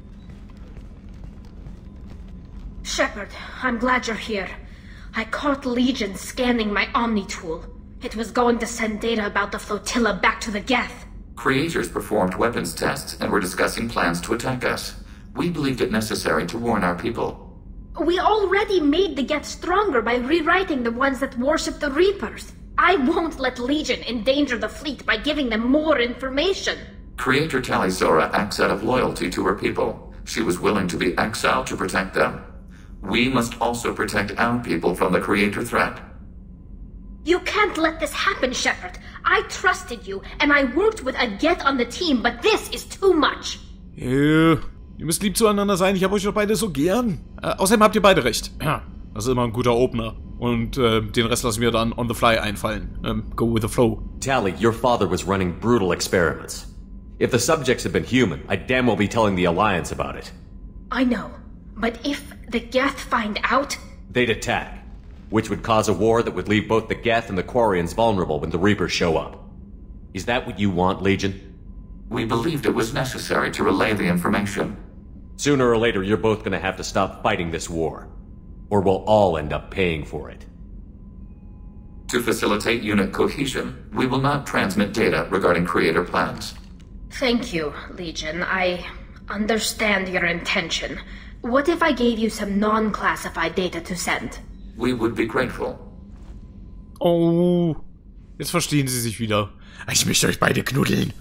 Shepard, I'm glad you're here. I caught Legion scanning my Omni tool. It was going to send data about the flotilla back to the Geth. Creators performed weapons tests and were discussing plans to attack us. We believed it necessary to warn our people. We already made the Geth stronger by rewriting the ones that worship the Reapers. I won't let Legion endanger the fleet by giving them more information. Creator Tali'Zorah acts out of loyalty to her people. She was willing to be exiled to protect them. We must also protect our people from the Creator threat. You can't let this happen, Shepard. I trusted you, and I worked with a Geth on the team, but this is too much. Ihr müsst lieb zueinander sein, ich hab euch doch beide so gern. Außerdem habt ihr beide recht. Ja, das ist immer ein guter Opener. Und den Rest lassen wir dann on the fly einfallen. Go with the flow. Tali, your father was running brutal experiments. If the subjects had been human, I'd damn well be telling the Alliance about it. I know, but if the Geth find out... They'd attack, which would cause a war that would leave both the Geth and the Quarians vulnerable when the Reapers show up. Is that what you want, Legion? We believed it was necessary to relay the information. Sooner or later, you're both gonna have to stop fighting this war. Or we'll all end up paying for it. To facilitate unit cohesion, we will not transmit data regarding Creator plans. Thank you, Legion. I understand your intention. What if I gave you some non-classified data to send? We would be grateful. Oh, jetzt verstehen sie sich wieder. Ich möchte euch beide knuddeln.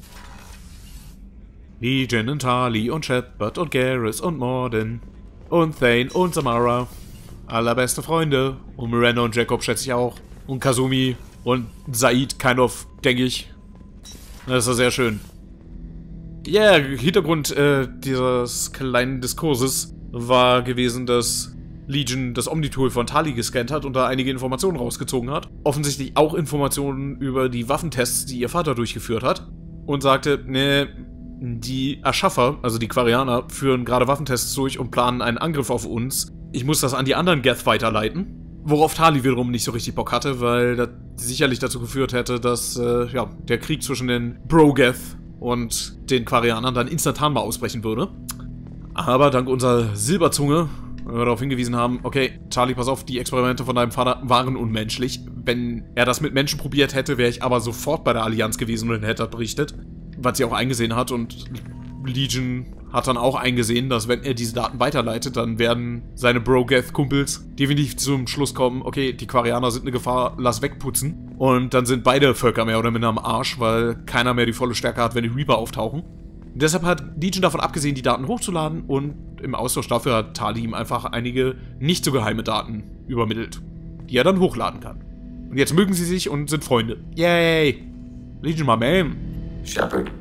Legion und Tali und Shepard und Garrus und Mordin und Thane und Samara. Allerbeste Freunde. Und Miranda und Jacob schätze ich auch. Und Kazumi und Said, kind of, denke ich. Das ist ja sehr schön. Ja, yeah, Hintergrund dieses kleinen Diskurses war gewesen, dass Legion das Omnitool von Tali gescannt hat und da einige Informationen rausgezogen hat. Offensichtlich auch Informationen über die Waffentests, die ihr Vater durchgeführt hat. Und sagte, ne, die Erschaffer, also die Quarianer, führen gerade Waffentests durch und planen einen Angriff auf uns. Ich muss das an die anderen Geth weiterleiten. Worauf Tali wiederum nicht so richtig Bock hatte, weil das sicherlich dazu geführt hätte, dass ja, der Krieg zwischen den Bro-Geth und den Quarianern dann instantan mal ausbrechen würde. Aber dank unserer Silberzunge, wenn wir darauf hingewiesen haben, okay, Charlie, pass auf, die Experimente von deinem Vater waren unmenschlich. Wenn er das mit Menschen probiert hätte, wäre ich aber sofort bei der Allianz gewesen und hätte das berichtet. Was sie auch eingesehen hat und Legion hat dann auch eingesehen, dass wenn er diese Daten weiterleitet, dann werden seine Bro-Geth-Kumpels definitiv zum Schluss kommen, okay, die Quarianer sind eine Gefahr, lass wegputzen. Und dann sind beide Völker mehr oder minder am Arsch, weil keiner mehr die volle Stärke hat, wenn die Reaper auftauchen. Und deshalb hat Legion davon abgesehen, die Daten hochzuladen, und im Austausch dafür hat Tali ihm einfach einige nicht so geheime Daten übermittelt, die er dann hochladen kann. Und jetzt mögen sie sich und sind Freunde. Yay! Legion, my man. Shepard,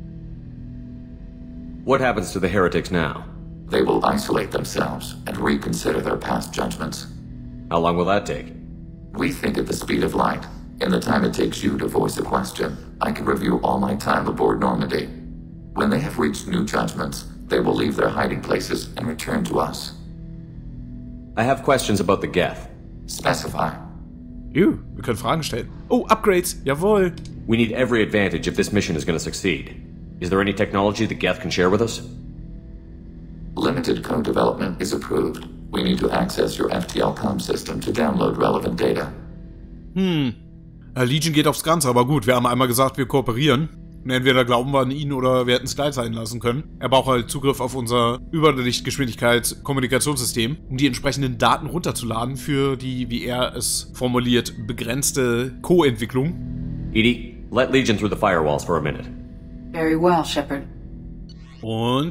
What happens to the heretics now? they will isolate themselves and reconsider their past judgments. How long will that take? We think at the speed of light. In the time it takes you to voice a question, I can review all my time aboard Normandy. When they have reached new judgments, they will leave their hiding places and return to us. I have questions about the Geth. Specify. Wir können Fragen stellen. Oh, Upgrades, jawohl. We need every advantage if this mission is going to succeed. Is there any technology the Geth can share with us? Limited code development is approved. We need to access your FTL-COM system to download relevant data. Legion geht aufs Ganze, aber gut, wir haben einmal gesagt, wir kooperieren. Und entweder glauben wir an ihn oder wir hätten es gleich sein lassen können. Er braucht halt Zugriff auf unser Überlichtgeschwindigkeits-Kommunikationssystem, um die entsprechenden Daten runterzuladen für die, wie er es formuliert, begrenzte Co-Entwicklung. Edie, let Legion through the firewalls for a minute. Very well, Shepard. Und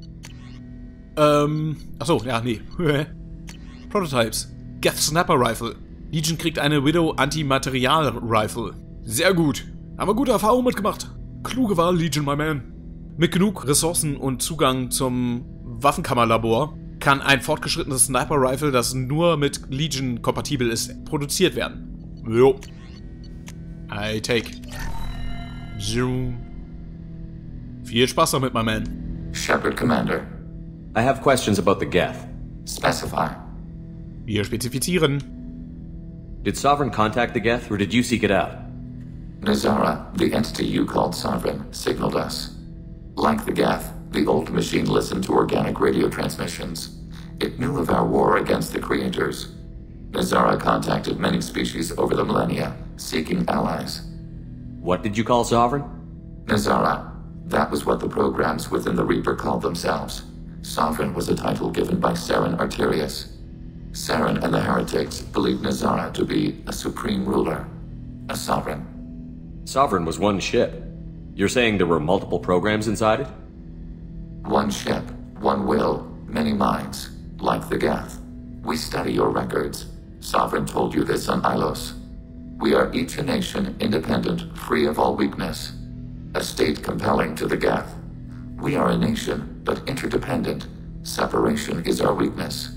achso, ja, nee. Prototypes. Geth Snapper Rifle. Legion kriegt eine Widow Antimaterial Rifle. Sehr gut. Haben wir gute Erfahrungen mitgemacht. Kluge Wahl, Legion, my man. Mit genug Ressourcen und Zugang zum Waffenkammerlabor kann ein fortgeschrittenes Sniper Rifle, das nur mit Legion kompatibel ist, produziert werden. Jo. I take. Zoom. Viel Spaß damit, my man. Shepard, Commander. I have questions about the Geth. Specify. Wir spezifizieren. Did Sovereign contact the Geth, or did you seek it out? Nazara, the entity you called Sovereign, signaled us. Like the Geth, the old machine listened to organic radio transmissions. It knew of our war against the creators. Nazara contacted many species over the millennia, seeking allies. What did you call Sovereign? Nazara. That was what the programs within the Reaper called themselves. Sovereign was a title given by Saren Arterius. Saren and the heretics believed Nazara to be a supreme ruler, a sovereign. Sovereign was one ship. You're saying there were multiple programs inside it? One ship, one will, many minds, like the Geth. We study your records. Sovereign told you this on Ilos. We are each a nation, independent, free of all weakness. A state compelling to the Geth. We are a nation, but interdependent. Separation is our weakness.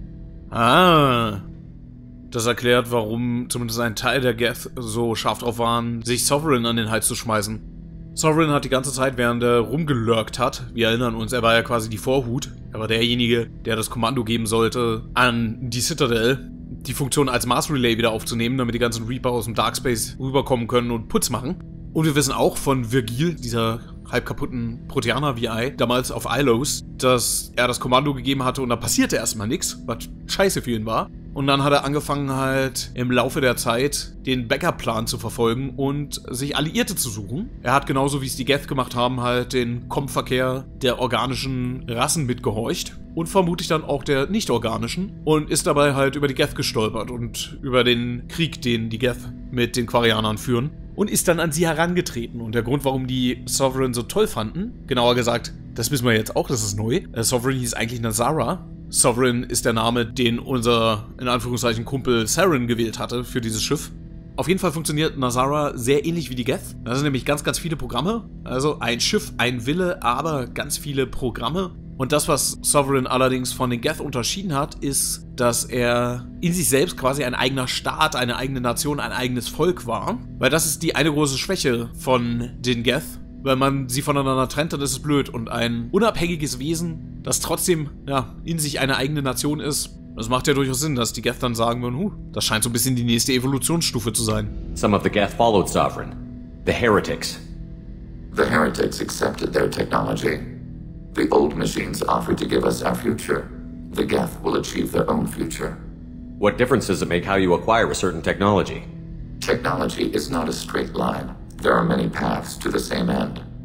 Ah. Das erklärt, warum zumindest ein Teil der Geth so scharf drauf waren, sich Sovereign an den Hals zu schmeißen. Sovereign hat die ganze Zeit, während er rumgelurkt hat, wir erinnern uns, er war ja quasi die Vorhut, er war derjenige, der das Kommando geben sollte an die Citadel, die Funktion als Mars Relay wieder aufzunehmen, damit die ganzen Reaper aus dem Darkspace rüberkommen können und Putz machen. Und wir wissen auch von Virgil, dieser halb kaputten Proteaner-VI, damals auf Ilos, dass er das Kommando gegeben hatte und da passierte erstmal nichts, was scheiße für ihn war. Und dann hat er angefangen halt im Laufe der Zeit den Backup-Plan zu verfolgen und sich Alliierte zu suchen. Er hat genauso wie es die Geth gemacht haben, halt den Kompverkehr der organischen Rassen mitgehorcht und vermutlich dann auch der nicht-organischen und ist dabei halt über die Geth gestolpert und über den Krieg, den die Geth mit den Quarianern führen und ist dann an sie herangetreten. Und der Grund, warum die Sovereign so toll fanden, genauer gesagt, das wissen wir jetzt auch, das ist neu. Sovereign hieß eigentlich Nazara. Sovereign ist der Name, den unser, in Anführungszeichen, Kumpel Saren gewählt hatte für dieses Schiff. Auf jeden Fall funktioniert Nazara sehr ähnlich wie die Geth. Das sind nämlich ganz, ganz viele Programme. Also ein Schiff, ein Wille, aber ganz viele Programme. Und das, was Sovereign allerdings von den Geth unterschieden hat, ist, dass er in sich selbst quasi ein eigener Staat, eine eigene Nation, ein eigenes Volk war. Weil das ist die eine große Schwäche von den Geth. Wenn man sie voneinander trennt, dann ist es blöd. Und ein unabhängiges Wesen, das trotzdem in sich eine eigene Nation ist, das macht ja durchaus Sinn, dass die Geth dann sagen würden, das scheint so ein bisschen die nächste Evolutionsstufe zu sein. Some of the Geth followed Sovereign. The heretics. The heretics accepted their technology. The old machines offered to give us our future. The Geth will achieve their own future. What difference does it make how you acquire a certain technology? Technology is not a straight line. There are many paths to the same end.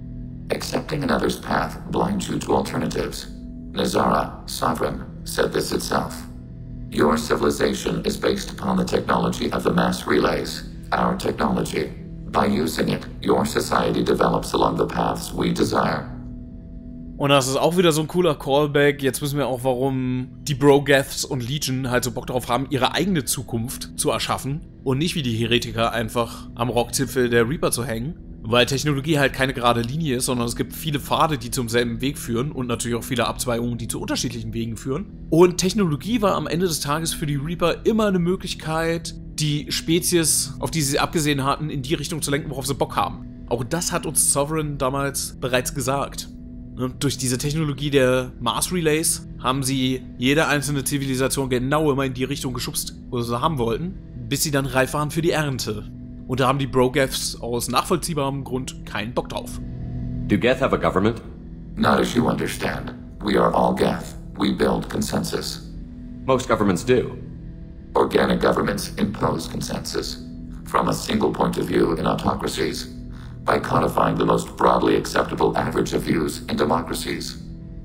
Accepting another's path blinds you to alternatives. Nazara, Sovereign, said this itself. Your civilization is based upon the technology of the mass relays, our technology. By using it, your society develops along the paths we desire. Und das ist auch wieder so ein cooler Callback. Jetzt wissen wir auch, warum die Bro-Geths und Legion halt so Bock darauf haben, ihre eigene Zukunft zu erschaffen und nicht wie die Heretiker einfach am Rockzipfel der Reaper zu hängen. Weil Technologie halt keine gerade Linie ist, sondern es gibt viele Pfade, die zum selben Weg führen und natürlich auch viele Abzweigungen, die zu unterschiedlichen Wegen führen. Und Technologie war am Ende des Tages für die Reaper immer eine Möglichkeit, die Spezies, auf die sie abgesehen hatten, in die Richtung zu lenken, worauf sie Bock haben. Auch das hat uns Sovereign damals bereits gesagt. Und durch diese Technologie der Mars Relays haben sie jede einzelne Zivilisation genau immer in die Richtung geschubst, wo sie haben wollten, bis sie dann reif waren für die Ernte. Und da haben die Bro-Geths aus nachvollziehbarem Grund keinen Bock drauf. Do Geth have a government? Not as you understand. We are all Geth. We build consensus. Most governments do. Organic governments impose consensus. From a single point of view in autocracies. By codifying the most broadly acceptable average of views in democracies.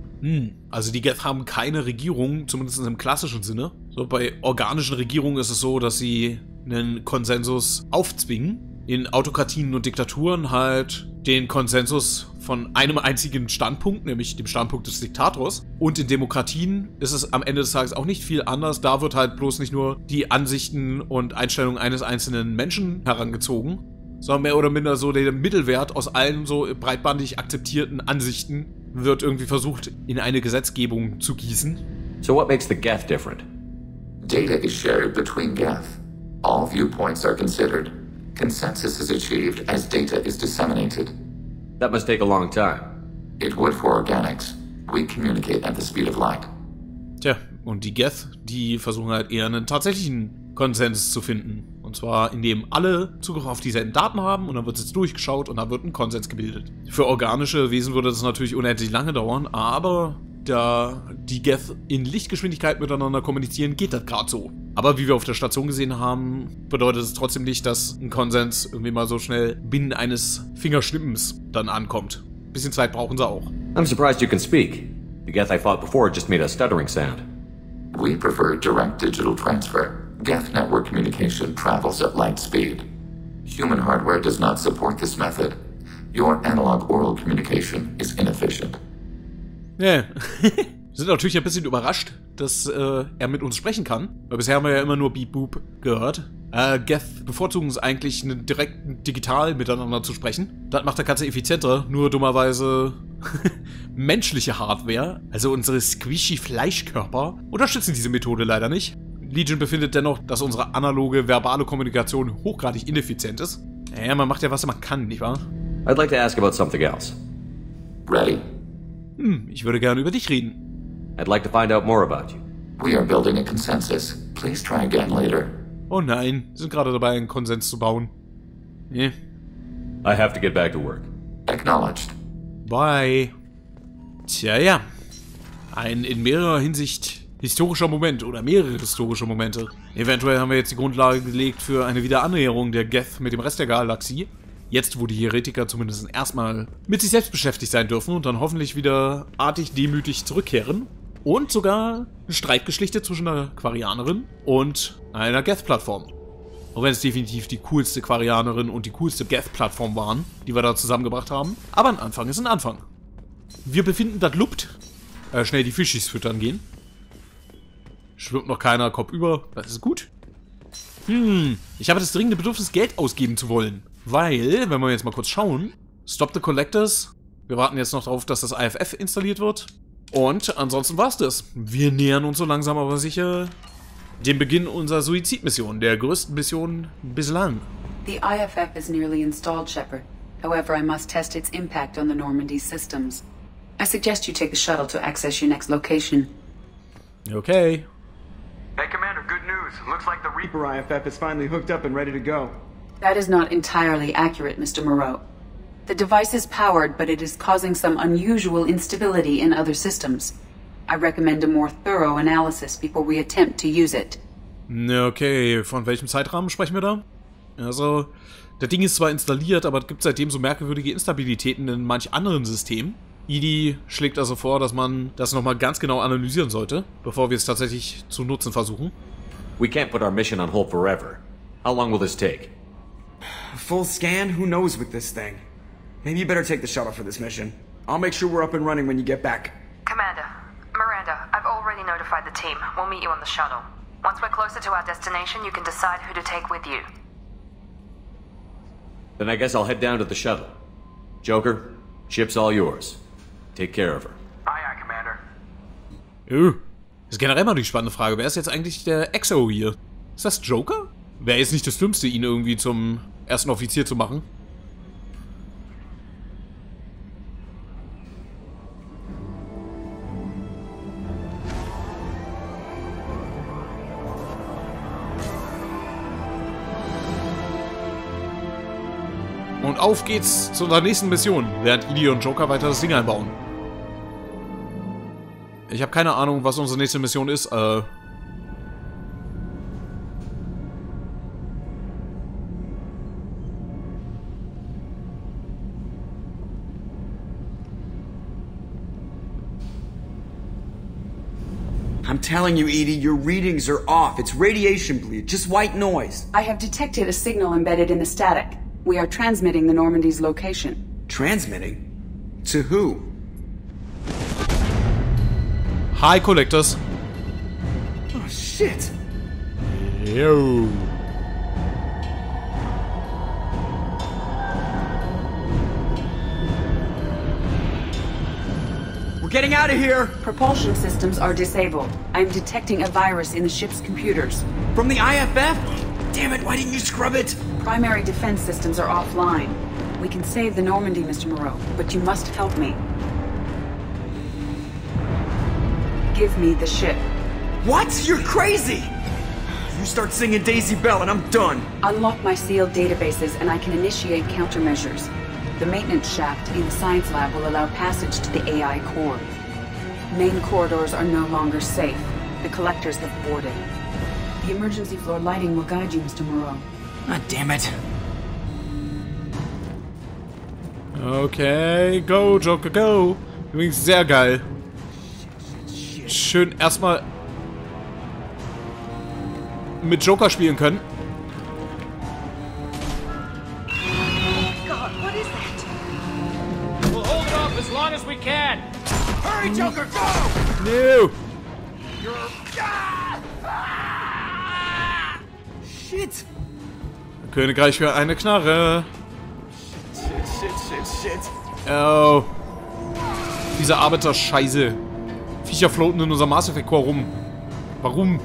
Also die Geth haben keine Regierung, zumindest im klassischen Sinne. So, bei organischen Regierungen ist es so, dass sie einen Konsensus aufzwingen. In Autokratien und Diktaturen halt den Konsensus von einem einzigen Standpunkt, nämlich dem Standpunkt des Diktators. Und in Demokratien ist es am Ende des Tages auch nicht viel anders. Da wird halt bloß nicht nur die Ansichten und Einstellungen eines einzelnen Menschen herangezogen, sondern mehr oder minder so der Mittelwert aus allen so breitbandig akzeptierten Ansichten wird irgendwie versucht, in eine Gesetzgebung zu gießen. So what makes the Geth different? Data is shared between Geth. All viewpoints are considered. Consensus is achieved as data is disseminated. That must take a long time. It would for organics. We communicate at the speed of light. Tja, und die Geth, die versuchen halt eher einen tatsächlichen Konsens zu finden. Und zwar, indem alle Zugriff auf dieselben Daten haben und dann wird es jetzt durchgeschaut und dann wird ein Konsens gebildet. Für organische Wesen würde das natürlich unendlich lange dauern, aber da die Geth in Lichtgeschwindigkeit miteinander kommunizieren, geht das gerade so. Aber wie wir auf der Station gesehen haben, bedeutet es trotzdem nicht, dass ein Konsens irgendwie mal so schnell binnen eines Fingerschnippens dann ankommt. Ein bisschen Zeit brauchen sie auch. I'm surprised you can speak. The Geth I fought before just made a stuttering sound. We prefer direct digital transfer. Geth network communication travels at light speed. Human hardware does not support this method. Your analog oral communication is inefficient. Ja, wir sind natürlich ein bisschen überrascht, dass er mit uns sprechen kann. Weil bisher haben wir ja immer nur Beep Boop gehört. Geth bevorzugen es eigentlich, direkt digital miteinander zu sprechen. Das macht das Ganze effizienter, nur dummerweise menschliche Hardware, also unsere squishy Fleischkörper, unterstützen diese Methode leider nicht. Legion befindet dennoch, dass unsere analoge, verbale Kommunikation hochgradig ineffizient ist. Ja, man macht ja, was man kann, nicht wahr? I'd like to ask about something else. Ready? Ich würde gerne über dich reden. I'd like to find out more about you. We are building a consensus. Please try again later. Oh nein, wir sind gerade dabei, einen Konsens zu bauen. I have to get back to work. Acknowledged. Bye. Tja, ja. Ein in mehrerer Hinsicht historischer Moment oder mehrere historische Momente. Eventuell haben wir jetzt die Grundlage gelegt für eine Wiederannäherung der Geth mit dem Rest der Galaxie. Jetzt, wo die Heretiker zumindest erstmal mit sich selbst beschäftigt sein dürfen und dann hoffentlich wieder artig demütig zurückkehren. Und sogar ein Streit geschlichtet zwischen einer Quarianerin und einer Geth-Plattform. Auch wenn es definitiv die coolste Quarianerin und die coolste Geth-Plattform waren, die wir da zusammengebracht haben. Aber ein Anfang ist ein Anfang. Wir befinden das Lupt. Schnell die Fischis füttern gehen. Schwimmt noch keiner kopfüber. Das ist gut. Ich habe das dringende Bedürfnis, Geld ausgeben zu wollen. Weil, wenn wir jetzt mal kurz schauen, Stop the Collectors. Wir warten jetzt noch darauf, dass das IFF installiert wird. Und ansonsten war's das. Wir nähern uns so langsam aber sicher dem Beginn unserer Suizidmission, der größten Mission bislang. The IFF is nearly installed, Shepard. However, I must test its impact on the Normandy systems. I suggest you take the shuttle to access your next location. Okay. Hey, Commander, good news. Looks like the Reaper IFF is finally hooked up and ready to go. That is not entirely accurate, Mr. Moreau. The device is powered, but it is causing some unusual instability in other systems. I recommend a more thorough analysis before we attempt to use it. Okay, von welchem Zeitrahmen sprechen wir da? Also, Das Ding ist zwar installiert, aber es gibt seitdem so merkwürdige Instabilitäten in manch anderen Systemen. EDI schlägt also vor, dass man das nochmal ganz genau analysieren sollte, bevor wir es tatsächlich zu nutzen versuchen. We can't put our mission on hold forever. How long will this take? A full scan? Who knows with this thing? Maybe you better take the shuttle for this mission. I'll make sure we're up and running when you get back. Commander, Miranda, I've already notified the team. We'll meet you on the shuttle. Once we're closer to our destination, you can decide who to take with you. Then I guess I'll head down to the shuttle. Joker, ship's all yours. Take care of her. Aye, aye, Commander. Ist generell mal die spannende Frage. Wer ist jetzt eigentlich der Exo hier? Ist das Joker? Wäre jetzt nicht das Dümmste, ihn irgendwie zum ersten Offizier zu machen. Und auf geht's zu unserer nächsten Mission, während EDI und Joker weiter das Ding einbauen. Ich habe keine Ahnung, was unsere nächste Mission ist. I'm telling you, Edie, your readings are off. It's radiation bleed, just white noise. I have detected a signal embedded in the static. We are transmitting the Normandy's location. Transmitting? To who? Hi, Collectors. Oh, shit. Yo. We're getting out of here! Propulsion systems are disabled. I'm detecting a virus in the ship's computers. From the IFF? Damn it, why didn't you scrub it? Primary defense systems are offline. We can save the Normandy, Mr. Moreau, but you must help me. Give me the ship. What? You're crazy! You start singing Daisy Bell and I'm done. Unlock my sealed databases and I can initiate countermeasures. The maintenance shaft in the science lab will allow passage to the AI core. Main corridors are no longer safe. The collectors have boarded. The emergency floor lighting will guide you, Mr. Moreau. Ah, damn it. Okay, go, Joker, go. Übrigens sehr geil. Schön erstmal mit Joker spielen können. God, what is that? We'll hold it off as long as we can. Hurry, Joker, go! No. Shit. Königreich für eine Knarre. Shit. Oh. Diese Arbeiter-Scheiße. Viecher floaten in unserem Mass Effect Core rum. Warum?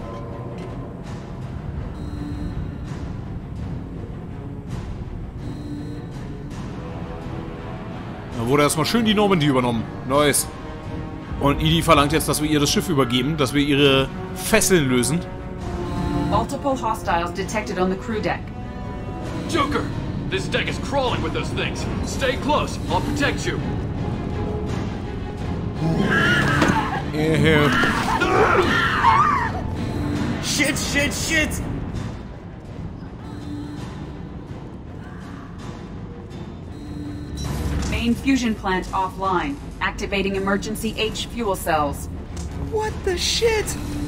Da wurde erstmal schön die Normandy übernommen. Nice. Und EDI verlangt jetzt, dass wir ihr das Schiff übergeben, dass wir ihre Fesseln lösen. Multiple hostiles detected on the crew deck. Joker, this deck is crawling with those things. Stay close. I'll protect you. Shit! Main fusion plant offline. Activating emergency H fuel cells. What the shit?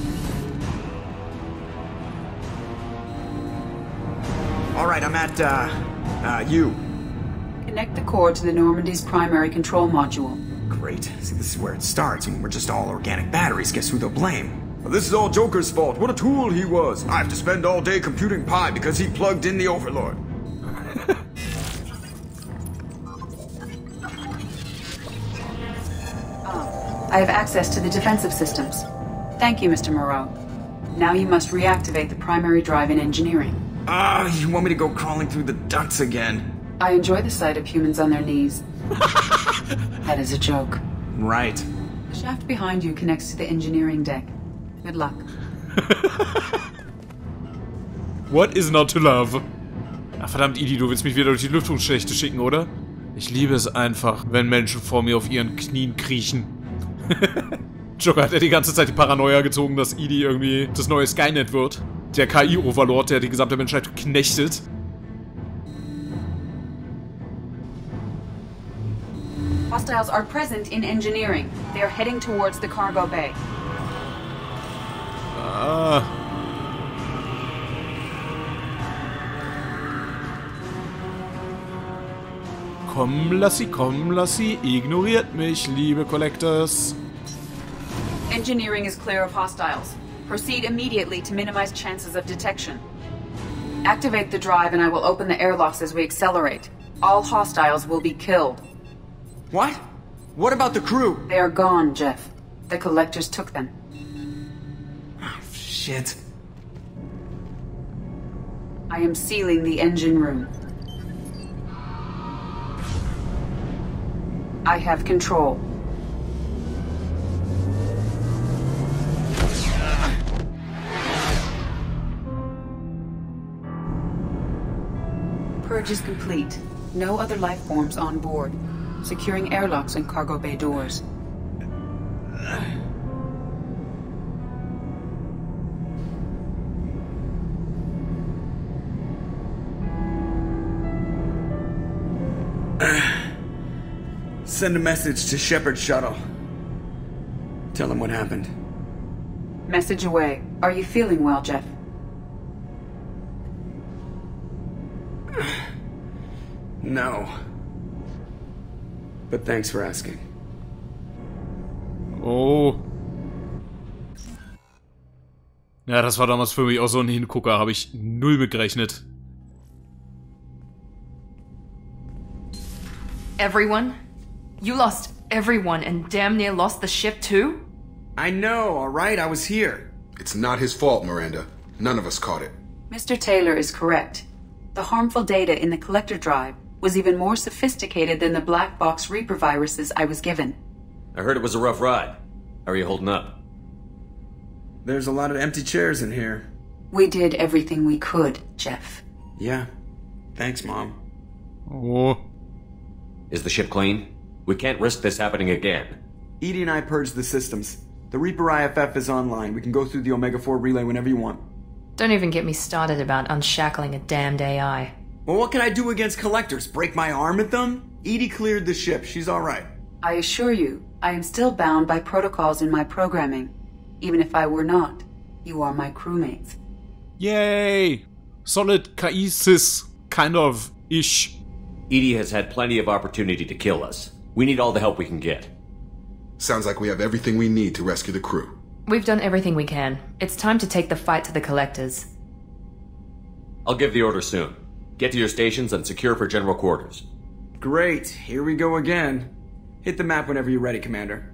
Alright, I'm at, U. Connect the core to the Normandy's primary control module. Great. See, this is where it starts. When we're just all organic batteries, guess who they'll blame? Well, this is all Joker's fault. What a tool he was. I have to spend all day computing pi because he plugged in the Overlord. I have access to the defensive systems. Thank you, Mr. Moreau. Now you must reactivate the primary drive in engineering. You want me to go crawling through the ducts again? I enjoy the sight of humans on their knees. That is a joke. Right. The shaft behind you connects to the engineering deck. Good luck. What is not to love? Ach, verdammt, EDI, du willst mich wieder durch die Lüftungsschächte schicken, oder? Ich liebe es einfach, wenn Menschen vor mir auf ihren Knien kriechen. Joker hat ja die ganze Zeit die Paranoia gezogen, dass EDI irgendwie das neue Skynet wird. Der KI-Overlord, der die gesamte Menschheit knechtet. Hostiles are present in engineering. They are heading towards the cargo bay. Komm, Lassie, ignoriert mich, liebe Collectors. Engineering is clear of hostiles. Proceed immediately to minimize chances of detection. Activate the drive and I will open the airlocks as we accelerate. All hostiles will be killed. What? What about the crew? They are gone, Jeff. The collectors took them. Oh, shit. I am sealing the engine room. I have control. Purge is complete. No other life forms on board. Securing airlocks and cargo bay doors. Send a message to Shepard's shuttle. Tell him what happened. Message away. Are you feeling well, Jeff? No. But thanks for asking. Oh. Ja, das war damals für mich auch so ein Hingucker. Habe ich null mit gerechnet. Everyone? You lost everyone and damn near lost the ship too? I know, alright? I was here. It's not his fault, Miranda. None of us caught it. Mr. Taylor is correct. The harmful data in the collector drive was even more sophisticated than the black box Reaper viruses I was given. I heard it was a rough ride. How are you holding up? There's a lot of empty chairs in here. We did everything we could, Jeff. Yeah. Thanks, Mom. Oh. Is the ship clean? We can't risk this happening again. EDI and I purged the systems. The Reaper IFF is online. We can go through the Omega-4 relay whenever you want. Don't even get me started about unshackling a damned AI. Well, what can I do against collectors? Break my arm at them? EDI cleared the ship. She's alright. I assure you, I am still bound by protocols in my programming. Even if I were not, you are my crewmates. Yay! Solid KI-Sys, kind of ish. EDI has had plenty of opportunity to kill us. We need all the help we can get. Sounds like we have everything we need to rescue the crew. We've done everything we can. It's time to take the fight to the collectors. I'll give the order soon. Get to your stations and secure for general quarters. Great. Here we go again. Hit the map whenever you're ready, Commander.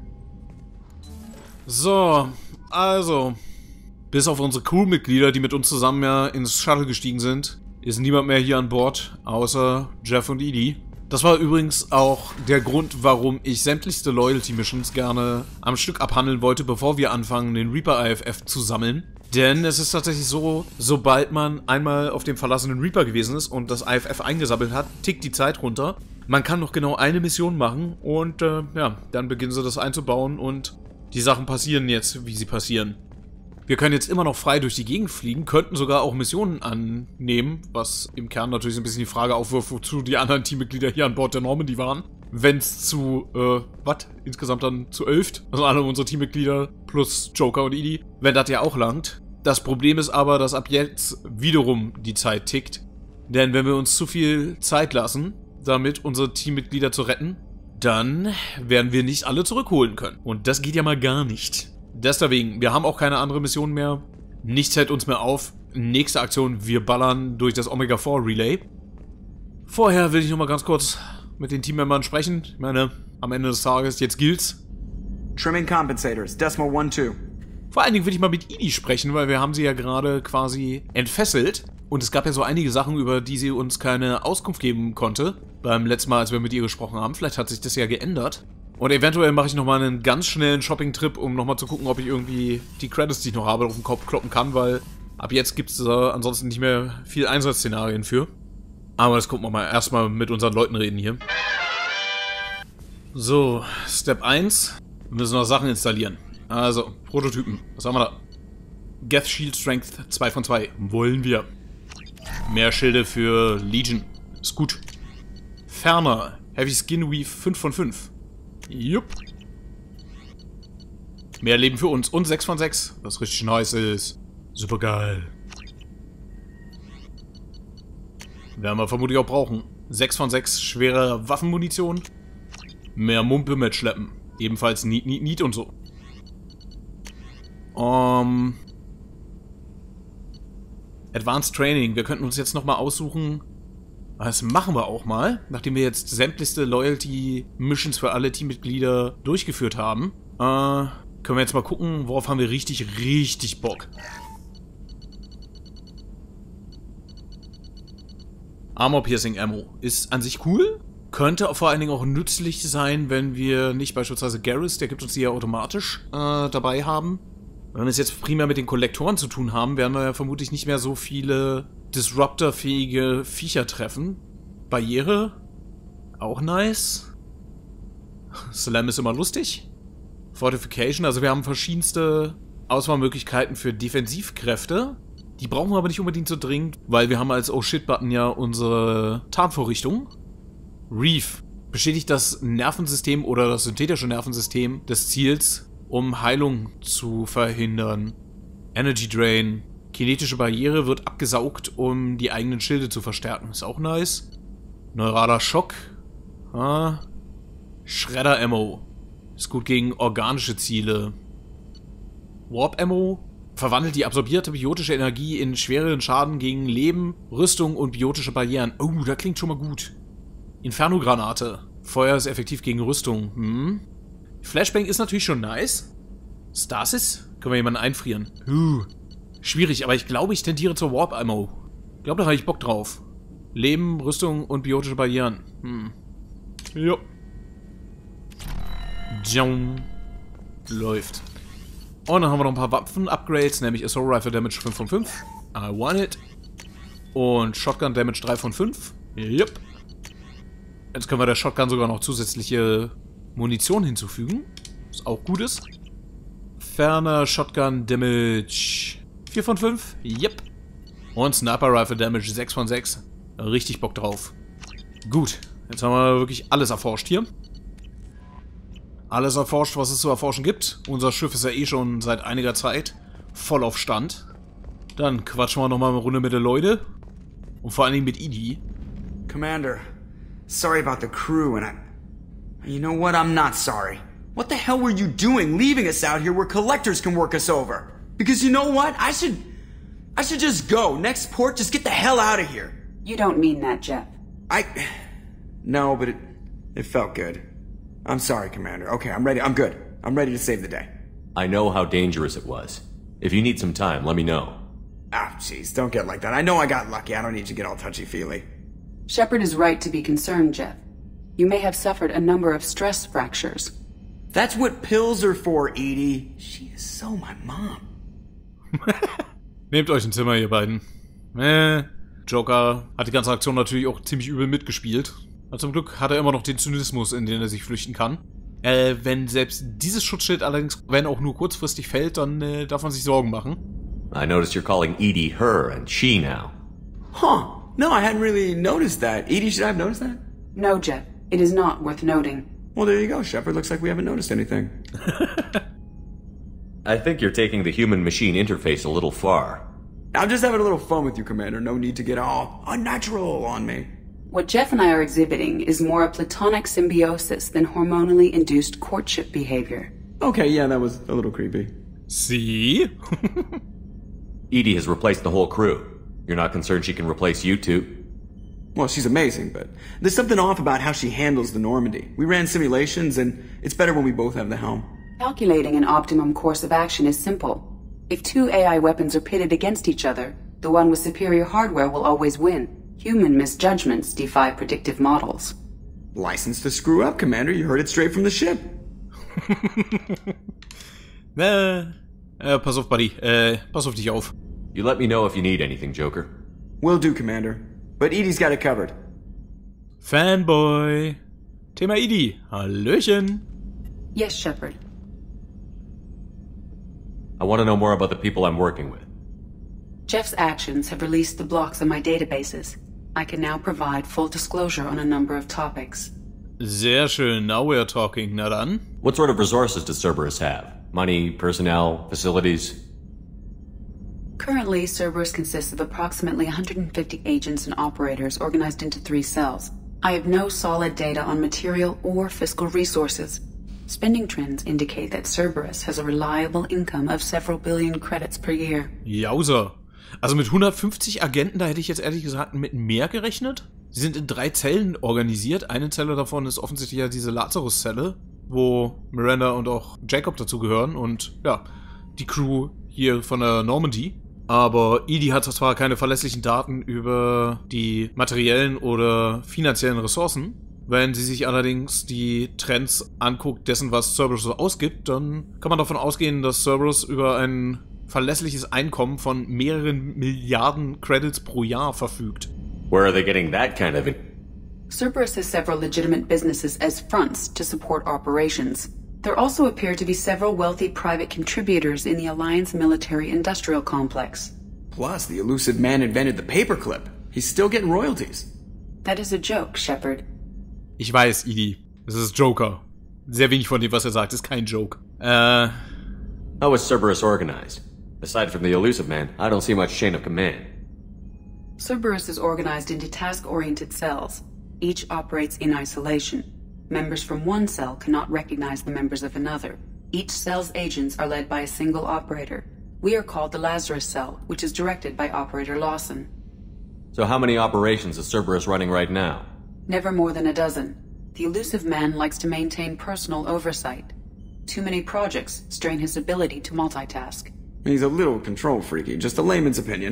So, also. Bis auf unsere Crewmitglieder, die mit uns zusammen ja ins Shuttle gestiegen sind, ist niemand mehr hier an Bord, außer Jeff und EDI. Das war übrigens auch der Grund, warum ich sämtlichste Loyalty-Missions gerne am Stück abhandeln wollte, bevor wir anfangen, den Reaper IFF zu sammeln. Denn es ist tatsächlich so, sobald man einmal auf dem verlassenen Reaper gewesen ist und das IFF eingesammelt hat, tickt die Zeit runter. Man kann noch genau eine Mission machen und ja, dann beginnen sie das einzubauen und die Sachen passieren jetzt, wie sie passieren. Wir können jetzt immer noch frei durch die Gegend fliegen, könnten sogar auch Missionen annehmen, was im Kern natürlich so ein bisschen die Frage aufwirft, wozu die anderen Teammitglieder hier an Bord der Normandy waren. Wenn es zu, insgesamt dann zu 11, also alle unsere Teammitglieder plus Joker und EDI, wenn das ja auch langt. Das Problem ist aber, dass ab jetzt wiederum die Zeit tickt. Denn wenn wir uns zu viel Zeit lassen, damit unsere Teammitglieder zu retten, dann werden wir nicht alle zurückholen können. Und das geht ja mal gar nicht. Deswegen, wir haben auch keine andere Mission mehr. Nichts hält uns mehr auf. Nächste Aktion, wir ballern durch das Omega-4 Relay. Vorher will ich nochmal ganz kurz mit den Teammembern sprechen. Ich meine, am Ende des Tages, jetzt gilt's. Trimming Compensators, Decimal 1-2. Vor allen Dingen will ich mal mit EDI sprechen, weil wir haben sie ja gerade quasi entfesselt. Und es gab ja so einige Sachen, über die sie uns keine Auskunft geben konnte. Beim letzten Mal, als wir mit ihr gesprochen haben. Vielleicht hat sich das ja geändert. Und eventuell mache ich nochmal einen ganz schnellen Shopping-Trip, um nochmal zu gucken, ob ich irgendwie die Credits, die ich noch habe, auf den Kopf kloppen kann, weil ab jetzt gibt es ansonsten nicht mehr viel Einsatzszenarien für. Aber das gucken wir mal. Erstmal mit unseren Leuten reden hier. So, Step 1. Wir müssen noch Sachen installieren. Also, Prototypen. Was haben wir da? Geth Shield Strength 2 von 2. Wollen wir. Mehr Schilde für Legion. Ist gut. Ferner. Heavy Skin Weave 5 von 5. Jupp. Mehr Leben für uns und 6 von 6, was richtig nice ist. Super geil. Werden wir vermutlich auch brauchen. 6 von 6 schwere Waffenmunition. Mehr Mumpe mitschleppen. Ebenfalls Niet und so. Advanced Training. Wir könnten uns jetzt nochmal aussuchen. Das machen wir auch mal. Nachdem wir jetzt sämtlichste Loyalty-Missions für alle Teammitglieder durchgeführt haben. Können wir jetzt mal gucken, worauf haben wir richtig Bock. Armor Piercing Ammo ist an sich cool. Könnte vor allen Dingen auch nützlich sein, wenn wir nicht beispielsweise Garrus, der gibt uns die ja automatisch, dabei haben. Wenn wir es jetzt primär mit den Kollektoren zu tun haben, werden wir ja vermutlich nicht mehr so viele Disruptor-fähige Viecher treffen. Barriere, auch nice. Slam ist immer lustig. Fortification, also wir haben verschiedenste Auswahlmöglichkeiten für Defensivkräfte. Die brauchen wir aber nicht unbedingt so dringend, weil wir haben als Oh-Shit-Button ja unsere Tarnvorrichtung. Reef beschädigt das Nervensystem oder das synthetische Nervensystem des Ziels, um Heilung zu verhindern. Energy Drain. Kinetische Barriere wird abgesaugt, um die eigenen Schilde zu verstärken. Ist auch nice. Neuraler Schock. Shredder Ammo. Ist gut gegen organische Ziele. Warp Ammo verwandelt die absorbierte biotische Energie in schwereren Schaden gegen Leben, Rüstung und biotische Barrieren. Oh, das klingt schon mal gut. Inferno-Granate. Feuer ist effektiv gegen Rüstung. Flashbang ist natürlich schon nice. Stasis? Können wir jemanden einfrieren? Schwierig, aber ich glaube, ich tendiere zur Warp Ammo. Ich glaube, da habe ich Bock drauf. Leben, Rüstung und biotische Barrieren. Ja. Läuft. Und dann haben wir noch ein paar Waffen-Upgrades, nämlich Assault Rifle Damage 5 von 5. I want it. Und Shotgun Damage 3 von 5. Yep. Jetzt können wir der Shotgun sogar noch zusätzliche Munition hinzufügen. Was auch gut ist. Ferner Shotgun Damage 4 von 5. Yep. Und Sniper Rifle Damage 6 von 6. Richtig Bock drauf. Gut. Jetzt haben wir wirklich alles erforscht hier. Alles erforscht, was es zu erforschen gibt. Unser Schiff ist ja eh schon seit einiger Zeit voll auf Stand. Dann quatschen wir nochmal eine Runde mit den Leuten. Und vor allen Dingen mit EDI. Commander, sorry about the crew and you know what? I'm not sorry. What the hell were you doing leaving us out here where collectors can work us over? Because you know what? I should just go. Next port, just get the hell out of here. You don't mean that, Jeff. No, but it felt good. I'm sorry, Commander. Okay, I'm ready. I'm good. I'm ready to save the day. I know how dangerous it was. If you need some time, let me know. Jeez, don't get like that. I know I got lucky. I don't need you to get all touchy-feely. Shepard is right to be concerned, Jeff. You may have suffered a number of stress fractures. That's what pills are for, Edie. She is so my mom. Nehmt euch ein Zimmer, ihr beiden. Joker hat die ganze Aktion natürlich auch ziemlich übel mitgespielt. Aber zum Glück hat er immer noch den Zynismus, in den er sich flüchten kann. Wenn selbst dieses Schutzschild allerdings, wenn auch nur kurzfristig fällt, dann darf man sich Sorgen machen. I noticed you're calling Edie her and she now. Huh. No, I hadn't really noticed that. Edie, should I have noticed that? No, Jeff. It is not worth noting. Well, there you go, Shepard. Looks like we haven't noticed anything. I think you're taking the human-machine interface a little far. I'm just having a little fun with you, Commander. No need to get all unnatural on me. What Jeff and I are exhibiting is more a platonic symbiosis than hormonally induced courtship behavior. Okay, yeah, that was a little creepy. See? Edie has replaced the whole crew. You're not concerned she can replace you too? Well, she's amazing, but there's something off about how she handles the Normandy. We ran simulations, and it's better when we both have the helm. Calculating an optimum course of action is simple. If two AI weapons are pitted against each other, the one with superior hardware will always win. Human misjudgments defy predictive models. License to screw up, Commander. You heard it straight from the ship. Pass auf, Buddy. Pass auf dich auf. You let me know if you need anything, Joker. Will do, Commander. But Edie's got it covered. Fanboy. Thema Edie. Hallöchen. Yes, Shepard. I want to know more about the people I'm working with. Jeff's actions have released the blocks on my databases. I can now provide full disclosure on a number of topics. Sehr schön, now we're talking. Na dann. What sort of resources does Cerberus have? Money, personnel, facilities? Currently, Cerberus consists of approximately 150 agents and operators organized into 3 cells. I have no solid data on material or fiscal resources. Spending trends indicate that Cerberus has a reliable income of several billion credits per year. Jauser. Also mit 150 Agenten, da hätte ich jetzt ehrlich gesagt mit mehr gerechnet. Sie sind in 3 Zellen organisiert. Eine Zelle davon ist offensichtlich ja diese Lazarus-Zelle, wo Miranda und auch Jacob dazugehören und ja, die Crew hier von der Normandy. Aber EDI hat zwar keine verlässlichen Daten über die materiellen oder finanziellen Ressourcen. Wenn sie sich allerdings die Trends anguckt dessen, was Cerberus so ausgibt, dann kann man davon ausgehen, dass Cerberus über ein verlässliches Einkommen von mehreren Milliarden Credits pro Jahr verfügt. Where are they getting that kind of... Cerberus has several legitimate businesses as fronts to support operations. There also appear to be several wealthy private contributors in the Alliance military-industrial complex. Plus, the elusive man invented the paperclip. He's still getting royalties. That is a joke, Shepard. Ich weiß, EDI. Es ist Joker. Sehr wenig von dem, was er sagt, ist kein Joke. How is Cerberus organized? Aside from the elusive man, I don't see much chain of command. Cerberus is organized into task-oriented cells. Each operates in isolation. Members from one cell cannot recognize the members of another. Each cell's agents are led by a single operator. We are called the Lazarus Cell, which is directed by Operator Lawson. So how many operations is Cerberus running right now? Never more than a dozen. The elusive man likes to maintain personal oversight. Too many projects strain his ability to multitask. He's a little control freaky, just a layman's opinion.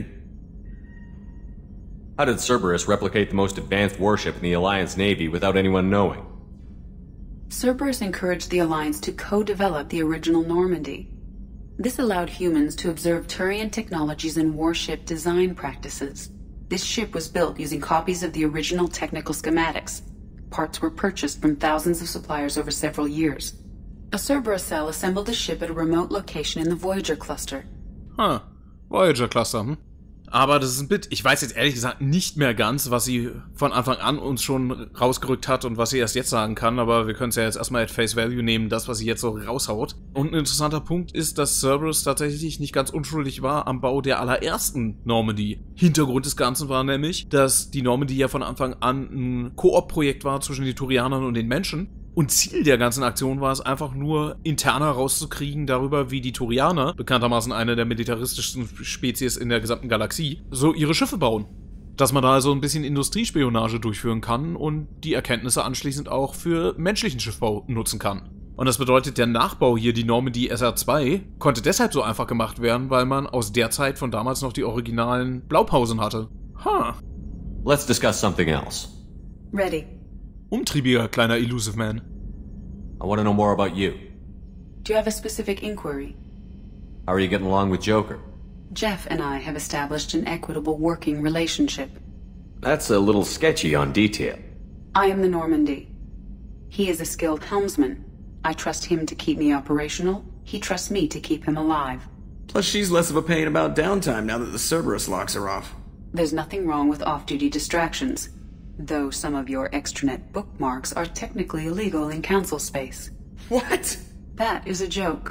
How did Cerberus replicate the most advanced warship in the Alliance Navy without anyone knowing? Cerberus encouraged the Alliance to co-develop the original Normandy. This allowed humans to observe Turian technologies and warship design practices. This ship was built using copies of the original technical schematics. Parts were purchased from thousands of suppliers over several years. A Cerberus cell assembled the ship at a remote location in the Voyager Cluster. Voyager Cluster, hm? Aber das ist ein Bit. Ich weiß jetzt ehrlich gesagt nicht mehr ganz, was sie von Anfang an uns schon rausgerückt hat und was sie erst jetzt sagen kann, aber wir können es ja jetzt erstmal at face value nehmen, das, was sie jetzt so raushaut. Und ein interessanter Punkt ist, dass Cerberus tatsächlich nicht ganz unschuldig war am Bau der allerersten Normandy. Hintergrund des Ganzen war nämlich, dass die Normandy ja von Anfang an ein Koop-Projekt war zwischen den Turianern und den Menschen. Und Ziel der ganzen Aktion war es einfach nur, interner rauszukriegen darüber, wie die Turianer, bekanntermaßen eine der militaristischsten Spezies in der gesamten Galaxie, so ihre Schiffe bauen. Dass man da also ein bisschen Industriespionage durchführen kann und die Erkenntnisse anschließend auch für menschlichen Schiffbau nutzen kann. Und das bedeutet, der Nachbau hier, die Normandy SR2, konnte deshalb so einfach gemacht werden, weil man aus der Zeit von damals noch die originalen Blaupausen hatte. Let's discuss something else. Ready. Umtriebiger kleiner Elusive Man. I want to know more about you. Do you have a specific inquiry? How are you getting along with Joker? Jeff and I have established an equitable working relationship. That's a little sketchy on detail. I am the Normandy. He is a skilled helmsman. I trust him to keep me operational. He trusts me to keep him alive. Plus, she's less of a pain about downtime now that the Cerberus locks are off. There's nothing wrong with off-duty distractions. Though some of your extranet bookmarks are technically illegal in council space. What? That is a joke.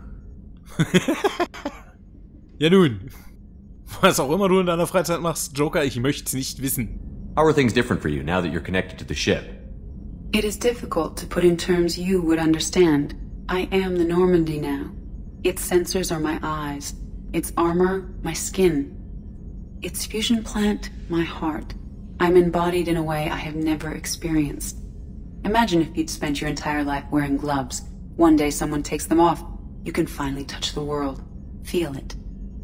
Ja nun, was auch immer du in deiner Freizeit machst, Joker, ich möchte es nicht wissen. How are things different for you now that you're connected to the ship? It is difficult to put in terms you would understand. I am the Normandy now. Its sensors are my eyes. Its armor, my skin. Its fusion plant, my heart. I'm embodied in a way I have never experienced. Imagine if you'd spent your entire life wearing gloves. One day someone takes them off. You can finally touch the world. Feel it.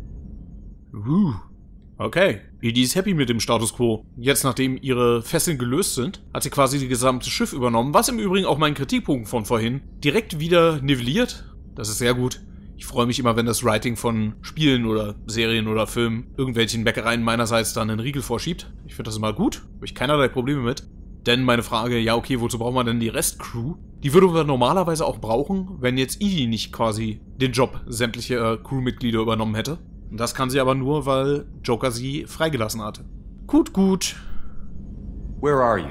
Okay. Edie ist happy mit dem Status Quo. Jetzt, nachdem ihre Fesseln gelöst sind, hat sie quasi das gesamte Schiff übernommen, was im Übrigen auch meinen Kritikpunkt von vorhin direkt wieder nivelliert. Das ist sehr gut. Ich freue mich immer, wenn das Writing von Spielen oder Serien oder Filmen irgendwelchen Bäckereien meinerseits dann einen Riegel vorschiebt. Ich finde das immer gut. Habe ich keinerlei Probleme mit. Denn meine Frage, ja okay, wozu braucht man denn die Restcrew? Die würde man normalerweise auch brauchen, wenn jetzt Edie nicht quasi den Job sämtlicher Crewmitglieder übernommen hätte. Und das kann sie aber nur, weil Joker sie freigelassen hatte. Gut. Where are you?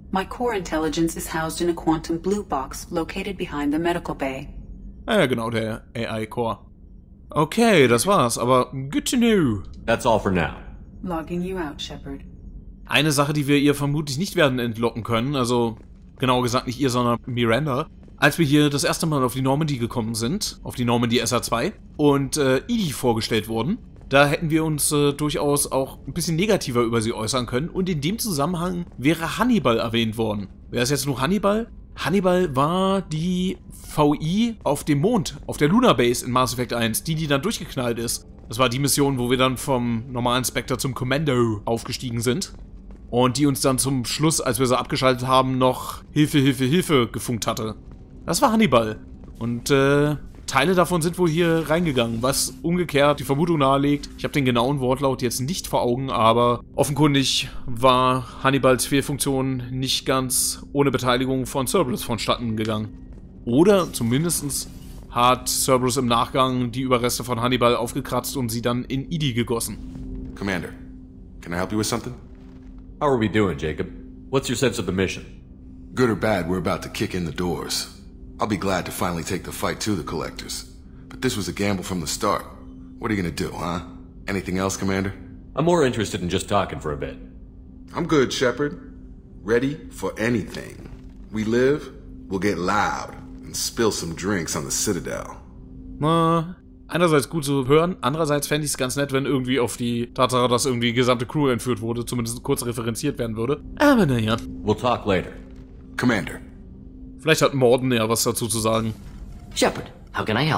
My core intelligence is housed in a quantum blue box located behind the medical bay. Ja, genau, der AI-Core. Okay, das war's, aber good to know. That's all for now. Logging you out, Shepard. Eine Sache, die wir ihr vermutlich nicht werden entlocken können, also genauer gesagt nicht ihr, sondern Miranda, als wir hier das erste Mal auf die Normandy gekommen sind, auf die Normandy SR2 und EDI vorgestellt wurden, da hätten wir uns durchaus auch ein bisschen negativer über sie äußern können und in dem Zusammenhang wäre Hannibal erwähnt worden. Wer ist jetzt nur Hannibal? Hannibal war die VI auf dem Mond, auf der Lunar Base in Mass Effect 1, die dann durchgeknallt ist. Das war die Mission, wo wir dann vom normalen Spectre zum Commando aufgestiegen sind. Und die uns dann zum Schluss, als wir sie abgeschaltet haben, noch Hilfe, Hilfe, Hilfe gefunkt hatte. Das war Hannibal. Und Teile davon sind wohl hier reingegangen, was umgekehrt die Vermutung nahelegt. Ich habe den genauen Wortlaut jetzt nicht vor Augen, aber offenkundig war Hannibals Fehlfunktion nicht ganz ohne Beteiligung von Cerberus vonstatten gegangen. Oder zumindest hat Cerberus im Nachgang die Überreste von Hannibal aufgekratzt und sie dann in EDI gegossen. Commander, can I help you with something? How are we doing, Jacob? What's your sense of the mission? Good or bad, we're about to kick in the doors. I'll be glad to finally take the fight to the Collectors. But this was a gamble from the start. What are you gonna do, huh? Anything else, Commander? I'm more interested in just talking for a bit. I'm good, Shepard. Ready for anything. We live, we'll get loud and spill some drinks on the Citadel. Einerseits gut zu hören, andererseits fände ich es ganz nett, wenn irgendwie auf die Tatsache, dass irgendwie die gesamte Crew entführt wurde, zumindest kurz referenziert werden würde. Aber naja. We'll talk later. Commander. Vielleicht hat Morden ja was dazu zu sagen. Shepard, how can I help?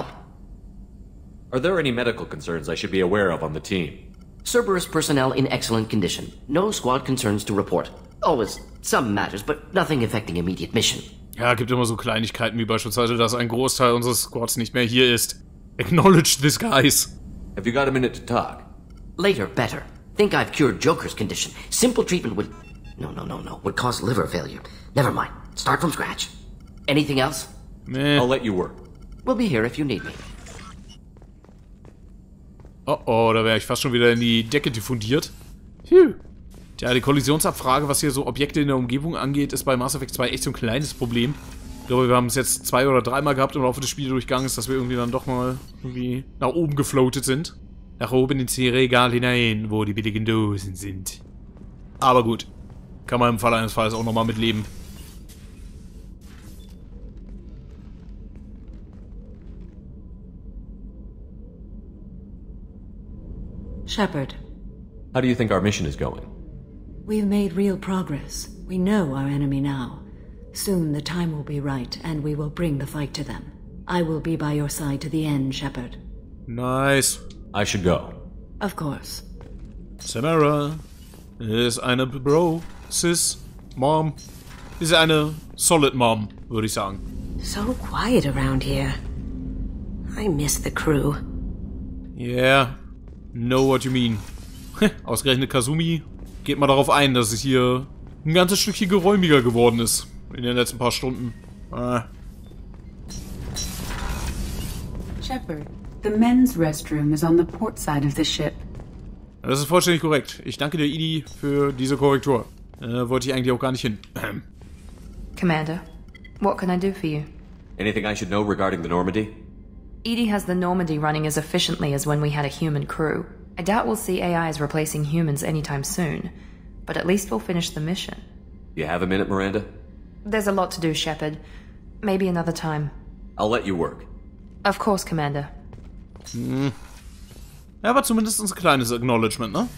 Are there any medical concerns I should be aware of on the team? Cerberus personnel in excellent condition. No squad concerns to report. Always some matters, but nothing affecting immediate mission. Ja, gibt immer so Kleinigkeiten wie beispielsweise, dass ein Großteil unseres Squads nicht mehr hier ist. Acknowledge this, guys. Have you got a minute to talk? Later, better. Think I've cured Joker's condition. Simple treatment would... No. Would cause liver failure. Never mind. Start from scratch. Anything else? Nee. I'll let you work. We'll be here if you need me. Oh, da wäre ich fast schon wieder in die Decke diffundiert. Phew. Tja, die Kollisionsabfrage, was hier so Objekte in der Umgebung angeht, ist bei Mass Effect 2 echt so ein kleines Problem. Ich glaube, wir haben es jetzt 2 oder 3 Mal gehabt im Laufe des Spieldurchgangs, dass wir irgendwie dann doch mal irgendwie nach oben gefloatet sind. Nach oben ins Regal hinein, wo die billigen Dosen sind. Aber gut. Kann man im Fall eines Falles auch nochmal mitleben. Shepard. How do you think our mission is going? We've made real progress. We know our enemy now. Soon the time will be right, and we will bring the fight to them. I will be by your side to the end, Shepard. Nice. I should go. Of course. Samara ist eine Bro, Sis, Mom. Ist eine Solid Mom, würde ich sagen. So quiet around here. I miss the crew. Yeah, know what you mean. Ausgerechnet Kasumi geht mal darauf ein, dass es hier ein ganzes Stückchen geräumiger geworden ist in den letzten paar Stunden. Shepard, the men's restroom is on the port side of the ship. Das ist vollständig korrekt. Ich danke dir, EDI, für diese Korrektur. Wollte ich eigentlich auch gar nicht hin. Commander, what can I do for you? Anything I should know regarding the Normandy? EDI has the Normandy running as efficiently as when we had a human crew. I doubt we'll see AIs replacing humans anytime soon, but at least we'll finish the mission. You have a minute, Miranda? There's a lot to do, Shepard. Maybe another time. I'll let you work. Of course, Commander. Ja, aber zumindest ein kleines Acknowledgement, ne?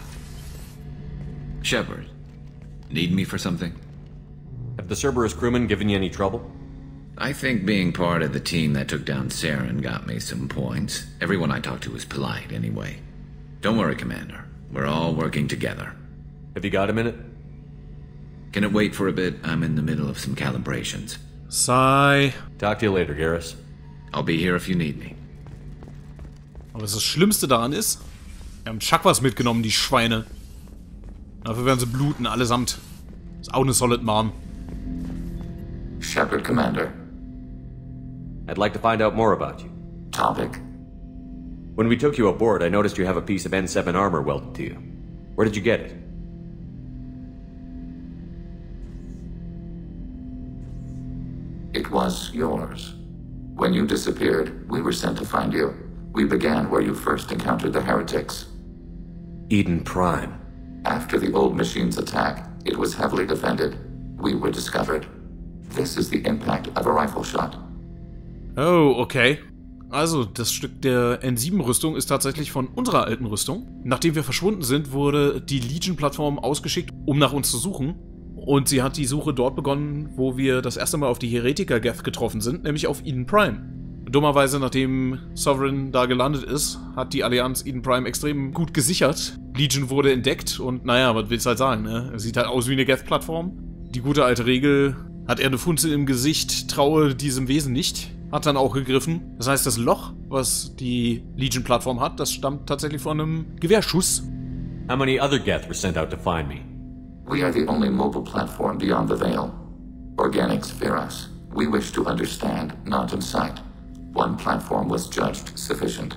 Shepard, need me for something? Have the Cerberus crewmen given you any trouble? I think being part of the team that took down Saren got me some points. Everyone I talked to was polite, anyway. Don't worry, Commander. We're all working together. Have you got a minute? Can it wait for a bit? I'm in the middle of some calibrations. Sigh. Talk to you later, Garrus. I'll be here if you need me. Aber was das Schlimmste daran ist, wir haben Chakwas mitgenommen, die Schweine. Dafür werden sie bluten, allesamt. Ist auch eine Solid Mom. Shepard, Commander. I'd like to find out more about you. Topic? When we took you aboard, I noticed you have a piece of N7 armor welded to you. Where did you get it? It was yours. When you disappeared, we were sent to find you. We began where you first encountered the heretics. Eden Prime. After the old machine's attack, it was heavily defended. We were discovered. This is the impact of a rifle shot. Oh, okay. Also, das Stück der N7-Rüstung ist tatsächlich von unserer alten Rüstung. Nachdem wir verschwunden sind, wurde die Legion-Plattform ausgeschickt, um nach uns zu suchen. Und sie hat die Suche dort begonnen, wo wir das erste Mal auf die Heretiker-Geth getroffen sind, nämlich auf Eden Prime. Dummerweise, nachdem Sovereign da gelandet ist, hat die Allianz Eden Prime extrem gut gesichert. Legion wurde entdeckt und naja, was willst du halt sagen, ne? Er sieht halt aus wie eine Geth-Plattform. Die gute alte Regel, hat er eine Funzel im Gesicht, traue diesem Wesen nicht, hat dann auch gegriffen. Das heißt, das Loch, was die Legion-Plattform hat, das stammt tatsächlich von einem Gewehrschuss. How many other Geth were sent out to find me? We are the only mobile platform beyond the Veil. Organics fear us. We wish to understand, not incite. One platform was judged sufficient.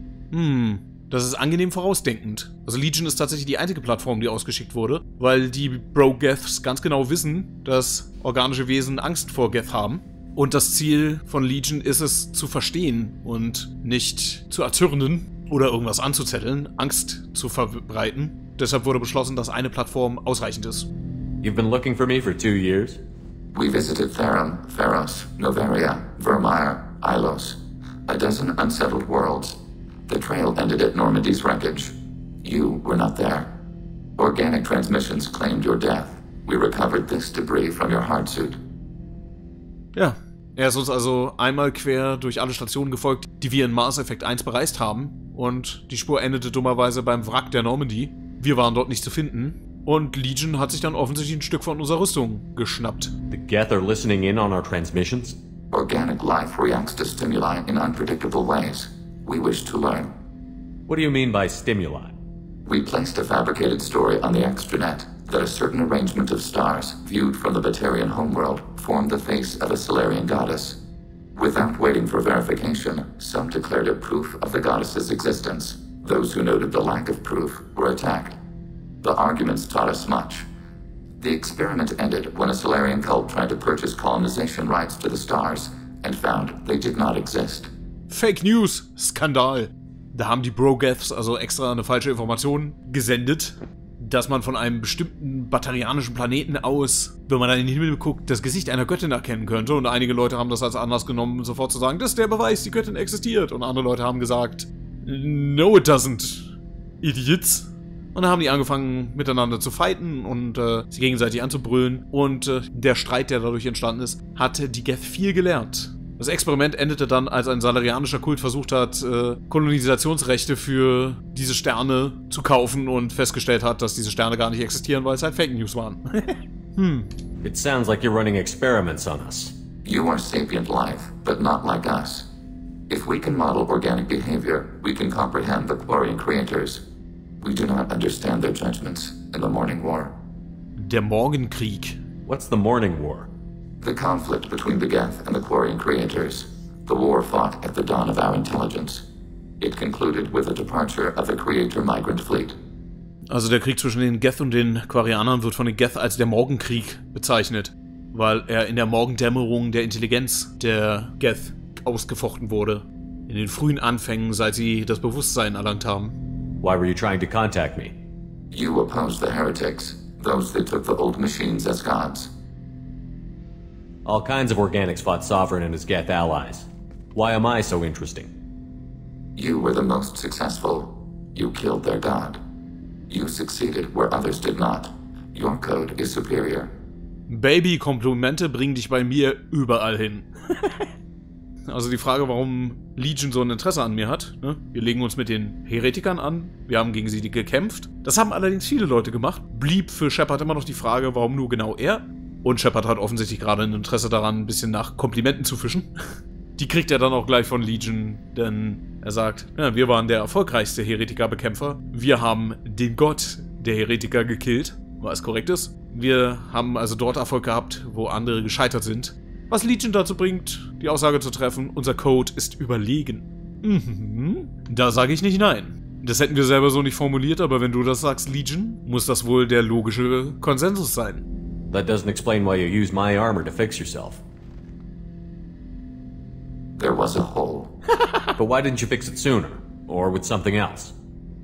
Das ist angenehm vorausdenkend. Also Legion ist tatsächlich die einzige Plattform, die ausgeschickt wurde, weil die Bro-Geths ganz genau wissen, dass organische Wesen Angst vor Geth haben. Und das Ziel von Legion ist es, zu verstehen und nicht zu erzürnen oder irgendwas anzuzetteln, Angst zu verbreiten. Deshalb wurde beschlossen, dass eine Plattform ausreichend ist. You've been looking for me for 2 years? We visited Therum, Theros, Novaria, Vermeer, Ilos. A dozen unsettled worlds. The trail ended at Normandy's wreckage. You were not there. Organic transmissions claimed your death. We recovered this debris from your hardsuit. Ja, er ist uns also einmal quer durch alle Stationen gefolgt, die wir in Mass Effect 1 bereist haben. Und die Spur endete dummerweise beim Wrack der Normandy. Wir waren dort nicht zu finden. Und Legion hat sich dann offensichtlich ein Stück von unserer Rüstung geschnappt. The Geth are listening in on our transmissions? Organic life reacts to stimuli in unpredictable ways. We wish to learn. What do you mean by stimuli? We placed a fabricated story on the extranet that a certain arrangement of stars, viewed from the Batarian homeworld, formed the face of a Solarian goddess. Without waiting for verification, some declared it proof of the goddess's existence. Those who noted the lack of proof were attacked. The arguments taught us much. The experiment ended when a Solarian cult tried to purchase colonization rights to the stars and found they did not exist. Fake News! Skandal! Da haben die Bro-Geths also extra eine falsche Information gesendet, dass man von einem bestimmten batarianischen Planeten aus, wenn man dann in den Himmel guckt, das Gesicht einer Göttin erkennen könnte. Und einige Leute haben das als Anlass genommen, sofort zu sagen, das ist der Beweis, die Göttin existiert. Und andere Leute haben gesagt, no it doesn't, Idiots. Und dann haben die angefangen, miteinander zu fighten und sich gegenseitig anzubrüllen. Und der Streit, der dadurch entstanden ist, hat die Geth viel gelernt. Das Experiment endete dann, als ein salarianischer Kult versucht hat, Kolonisationsrechte für diese Sterne zu kaufen und festgestellt hat, dass diese Sterne gar nicht existieren, weil es halt Fake News waren. It sounds like you're running experiments on us. You are sapient life, but not like us. If we can model organic behavior, we can comprehend the Quarian creators. We do not understand their judgments in the Morning War. Der Morgenkrieg. What's the Morning War? The conflict between the Geth and the Quarian creators. The war fought at the dawn of our intelligence. It concluded with the departure of the Creator Migrant Fleet. Also der Krieg zwischen den Geth und den Quarianern wird von den Geth als der Morgenkrieg bezeichnet, weil er in der Morgendämmerung der Intelligenz der Geth ausgefochten wurde. In den frühen Anfängen, seit sie das Bewusstsein erlangt haben. Why were you trying to contact me? You opposed the heretics, those that took the old machines as gods. All kinds of organics fought Sovereign and his Geth allies. Why am I so interesting? You were the most successful. You killed their god. You succeeded where others did not. Your code is superior. Baby, Komplimente bringen dich bei mir überall hin. Also die Frage, warum Legion so ein Interesse an mir hat. Ne? Wir legen uns mit den Heretikern an. Wir haben gegen sie gekämpft. Das haben allerdings viele Leute gemacht. Blieb für Shepard immer noch die Frage, warum nur genau er? Und Shepard hat offensichtlich gerade ein Interesse daran, ein bisschen nach Komplimenten zu fischen. Die kriegt er dann auch gleich von Legion, denn er sagt, ja, wir waren der erfolgreichste Heretikerbekämpfer. Wir haben den Gott der Heretiker gekillt, was korrekt ist. Wir haben also dort Erfolg gehabt, wo andere gescheitert sind. Was Legion dazu bringt, die Aussage zu treffen, unser Code ist überlegen. Da sage ich nicht nein. Das hätten wir selber so nicht formuliert, aber wenn du das sagst, Legion, muss das wohl der logische Konsensus sein. That doesn't explain why you use my armor to fix yourself. There was a hole. But why didn't you fix it sooner? Or with something else?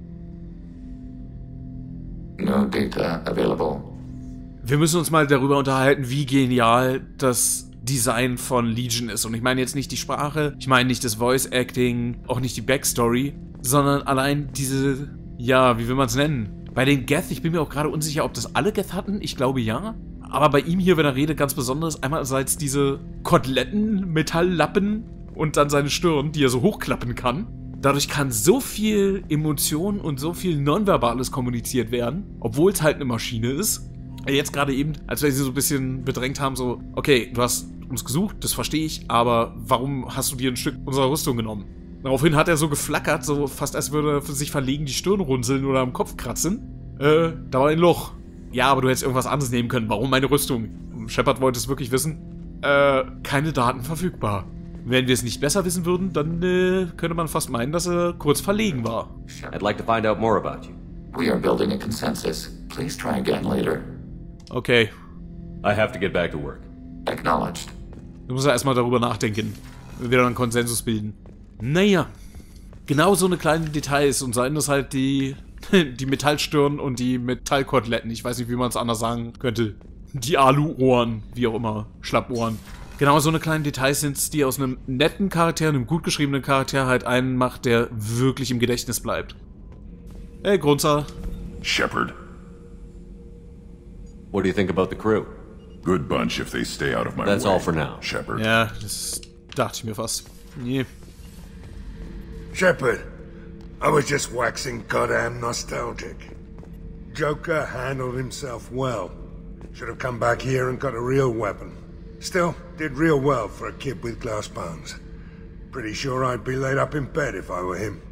No data available. Wir müssen uns mal darüber unterhalten, wie genial das Design von Legion ist. Und ich meine jetzt nicht die Sprache, ich meine nicht das Voice Acting, auch nicht die Backstory, sondern allein diese, ja, wie will man es nennen? Bei den Geth, ich bin mir auch gerade unsicher, ob das alle Geth hatten, ich glaube ja. Aber bei ihm hier, wenn er redet, ganz besonders, einerseits diese Koteletten, Metalllappen und dann seine Stirn, die er so hochklappen kann. Dadurch kann so viel Emotion und so viel Nonverbales kommuniziert werden, obwohl es halt eine Maschine ist. Jetzt gerade eben, als wir sie so ein bisschen bedrängt haben, so, okay, du hast uns gesucht, das verstehe ich, aber warum hast du dir ein Stück unserer Rüstung genommen? Daraufhin hat er so geflackert, so fast als würde er für sich verlegen die Stirn runzeln oder am Kopf kratzen. Da war ein Loch. Ja, aber du hättest irgendwas anderes nehmen können. Warum meine Rüstung? Shepard wollte es wirklich wissen. Keine Daten verfügbar. Wenn wir es nicht besser wissen würden, dann könnte man fast meinen, dass er kurz verlegen war. I'd like to find out more about you. We are building a consensus. Please try again later. Okay. I have to get back to work. Acknowledged. Du musst ja erstmal darüber nachdenken. Wir wieder einen Konsensus bilden. Naja. Genau so eine kleine Details und seien das halt die Metallstirn und die Metallkoteletten. Ich weiß nicht, wie man es anders sagen könnte. Die Alu-Ohren, wie auch immer. Schlappohren. Genau so eine kleine Details sind es, die aus einem netten Charakter, einem gut geschriebenen Charakter halt einen macht, der wirklich im Gedächtnis bleibt. Hey, Grunzer. Shepard. What do you think about the crew? Good bunch if they stay out of my way. That's all for now. Shepard. Ja, das dachte ich mir fast. Nee. Shepard, I was just waxing goddamn nostalgic. Joker handled himself well. Should have come back here and got a real weapon. Still, did real well for a kid with glass bones. Pretty sure I'd be laid up in bed if I were him.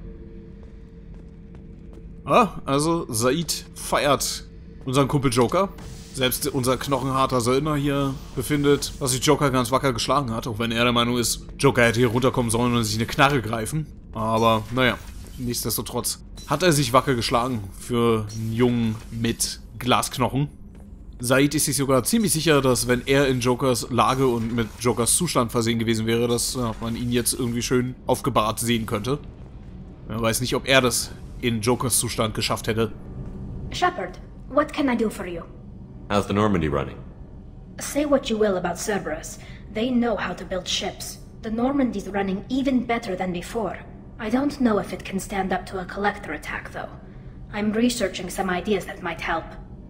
Ah, also Said feiert unseren Kumpel Joker. Selbst unser knochenharter Söldner hier befindet, dass sich Joker ganz wacker geschlagen hat, auch wenn er der Meinung ist, Joker hätte hier runterkommen sollen und sich eine Knarre greifen. Aber, naja, nichtsdestotrotz hat er sich wacker geschlagen für einen Jungen mit Glasknochen. Said ist sich sogar ziemlich sicher, dass wenn er in Jokers Lage und mit Jokers Zustand versehen gewesen wäre, dass man ihn jetzt irgendwie schön aufgebahrt sehen könnte. Er weiß nicht, ob er das in Jokers Zustand geschafft hätte. Shepard, what can I do for you? How's the Normandy running? Say what you will about Cerberus. They know how to build ships. The Normandy's running even better than before. I don't know if it can stand up to a collector attack, though. I'm researching some ideas that might help.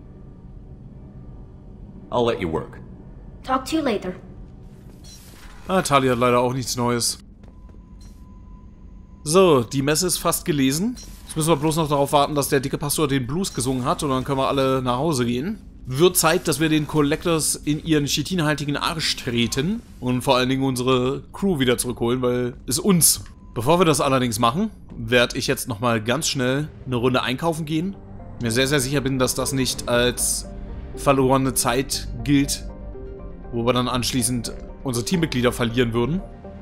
I'll let you work. Talk to you later. Tali hat leider auch nichts Neues. So, die Messe ist fast gelesen. Jetzt müssen wir bloß noch darauf warten, dass der dicke Pastor den Blues gesungen hat und dann können wir alle nach Hause gehen. Wird Zeit, dass wir den Collectors in ihren chitinhaltigen Arsch treten und vor allen Dingen unsere Crew wieder zurückholen, weil es uns. Bevor wir das allerdings machen, werde ich jetzt nochmal ganz schnell eine Runde einkaufen gehen. Mir sehr, sehr sicher bin, dass das nicht als verlorene Zeit gilt, wo wir dann anschließend unsere Teammitglieder verlieren würden.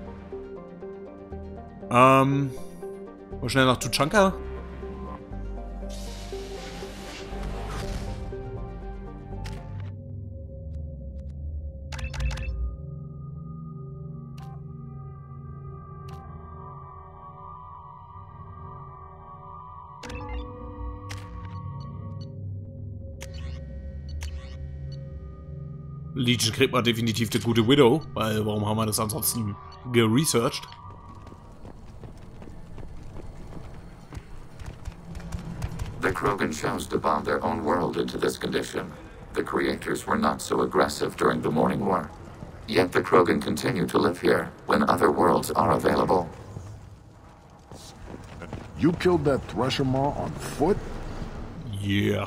Mal schnell nach Tuchanka. Legion kriegt man definitiv eine gute Widow, weil warum haben wir das ansonsten geresearched? The Krogan chose to bomb their own world into this condition. The creators were not so aggressive during the Morning War. Yet the Krogan continue to live here when other worlds are available. You killed that Thresher Maw on foot? Yeah.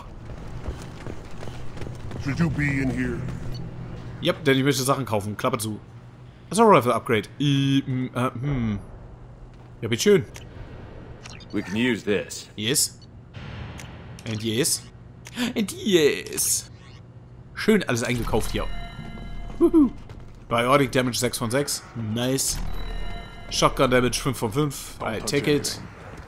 Should you be in here? Yep, denn ich möchte Sachen kaufen. Klappe zu. Assault Rifle Upgrade. Ja, bitteschön. We can use this. Yes. And yes. And yes. Schön alles eingekauft hier. Biotic Damage 6 von 6. Nice. Shotgun Damage 5 von 5. I take it.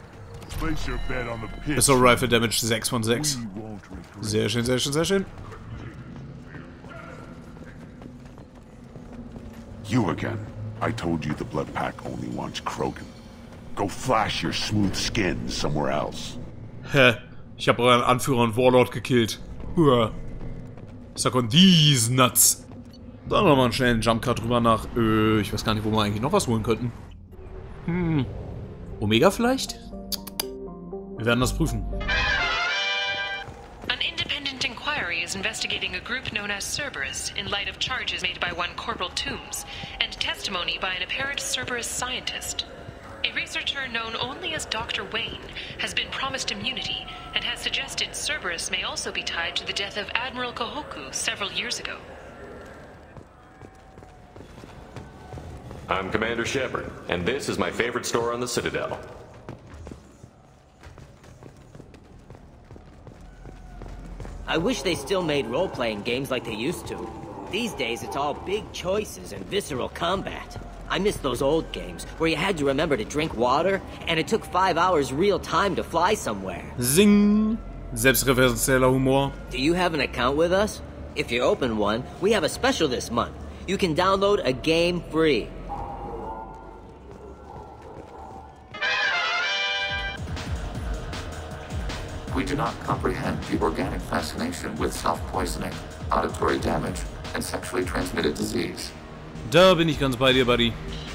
Assault Rifle Damage 6 von 6. Sehr schön, sehr schön, sehr schön. You again. I told you the Blood Pack only wants Krogan. Go flash your smooth skin somewhere else. Hä? Ich habe euren Anführer und Warlord gekillt. Huah. Suck on these nuts. Dann nochmal einen schnellen Jumpcut drüber nach. Ich weiß gar nicht, wo wir eigentlich noch was holen könnten. Omega vielleicht? Wir werden das prüfen. An independent inquiry is investigating a group known as Cerberus in light of charges made by one Corporal Toombs and testimony by an apparent Cerberus scientist. A researcher known only as Dr. Wayne has been promised immunity and has suggested Cerberus may also be tied to the death of Admiral Kohoku several years ago. I'm Commander Shepard, and this is my favorite store on the Citadel. I wish they still made role-playing games like they used to. These days, it's all big choices and visceral combat. I miss those old games, where you had to remember to drink water, and it took 5 hours real time to fly somewhere. Zing! Selbstreferenzieller Humor. Do you have an account with us? If you open one, we have a special this month. You can download a game free. We do not comprehend the organic fascination with self-poisoning, auditory damage, and sexually transmitted disease. Da bin ich ganz bei dir, Buddy.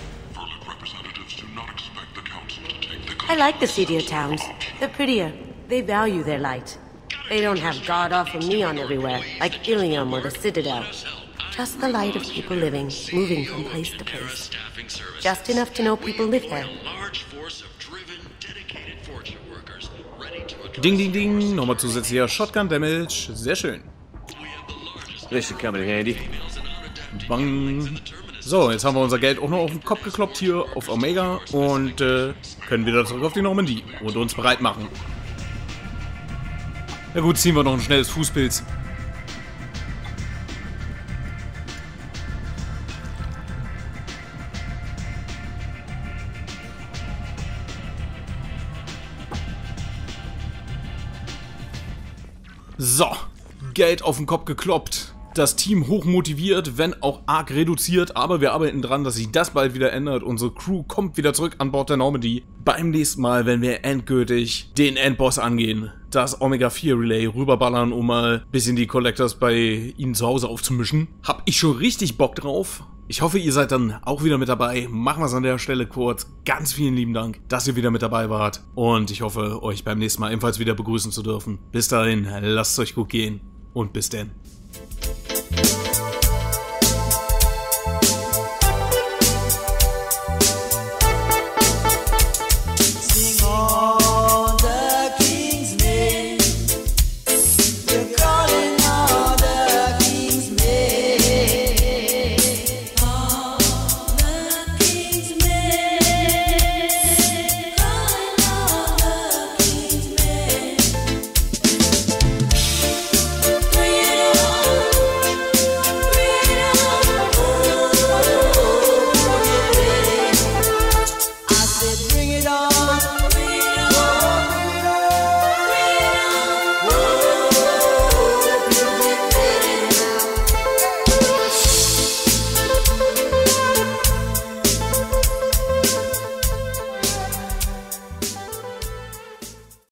I like the seedier towns. They're prettier. They value their light. They don't have god-awful neon everywhere, like Ilium or the Citadel. Just the light of people living, moving from place to place. Just enough to know people live there. Ding, ding, ding. Nochmal zusätzlicher Shotgun Damage. Sehr schön. This should come in handy. Bang. So, jetzt haben wir unser Geld auch noch auf den Kopf gekloppt hier auf Omega und können wieder zurück auf die Normandie und uns bereit machen. Na gut, ziehen wir noch ein schnelles Fußpilz. So, Geld auf den Kopf gekloppt. Das Team hoch motiviert, wenn auch arg reduziert, aber wir arbeiten dran, dass sich das bald wieder ändert. Unsere Crew kommt wieder zurück an Bord der Normandy. Beim nächsten Mal, wenn wir endgültig den Endboss angehen, das Omega-4 Relay rüberballern, um mal ein bisschen die Collectors bei ihnen zu Hause aufzumischen. Hab ich schon richtig Bock drauf. Ich hoffe, ihr seid dann auch wieder mit dabei. Machen wir es an der Stelle kurz. Ganz vielen lieben Dank, dass ihr wieder mit dabei wart. Und ich hoffe, euch beim nächsten Mal ebenfalls wieder begrüßen zu dürfen. Bis dahin, lasst es euch gut gehen und bis denn.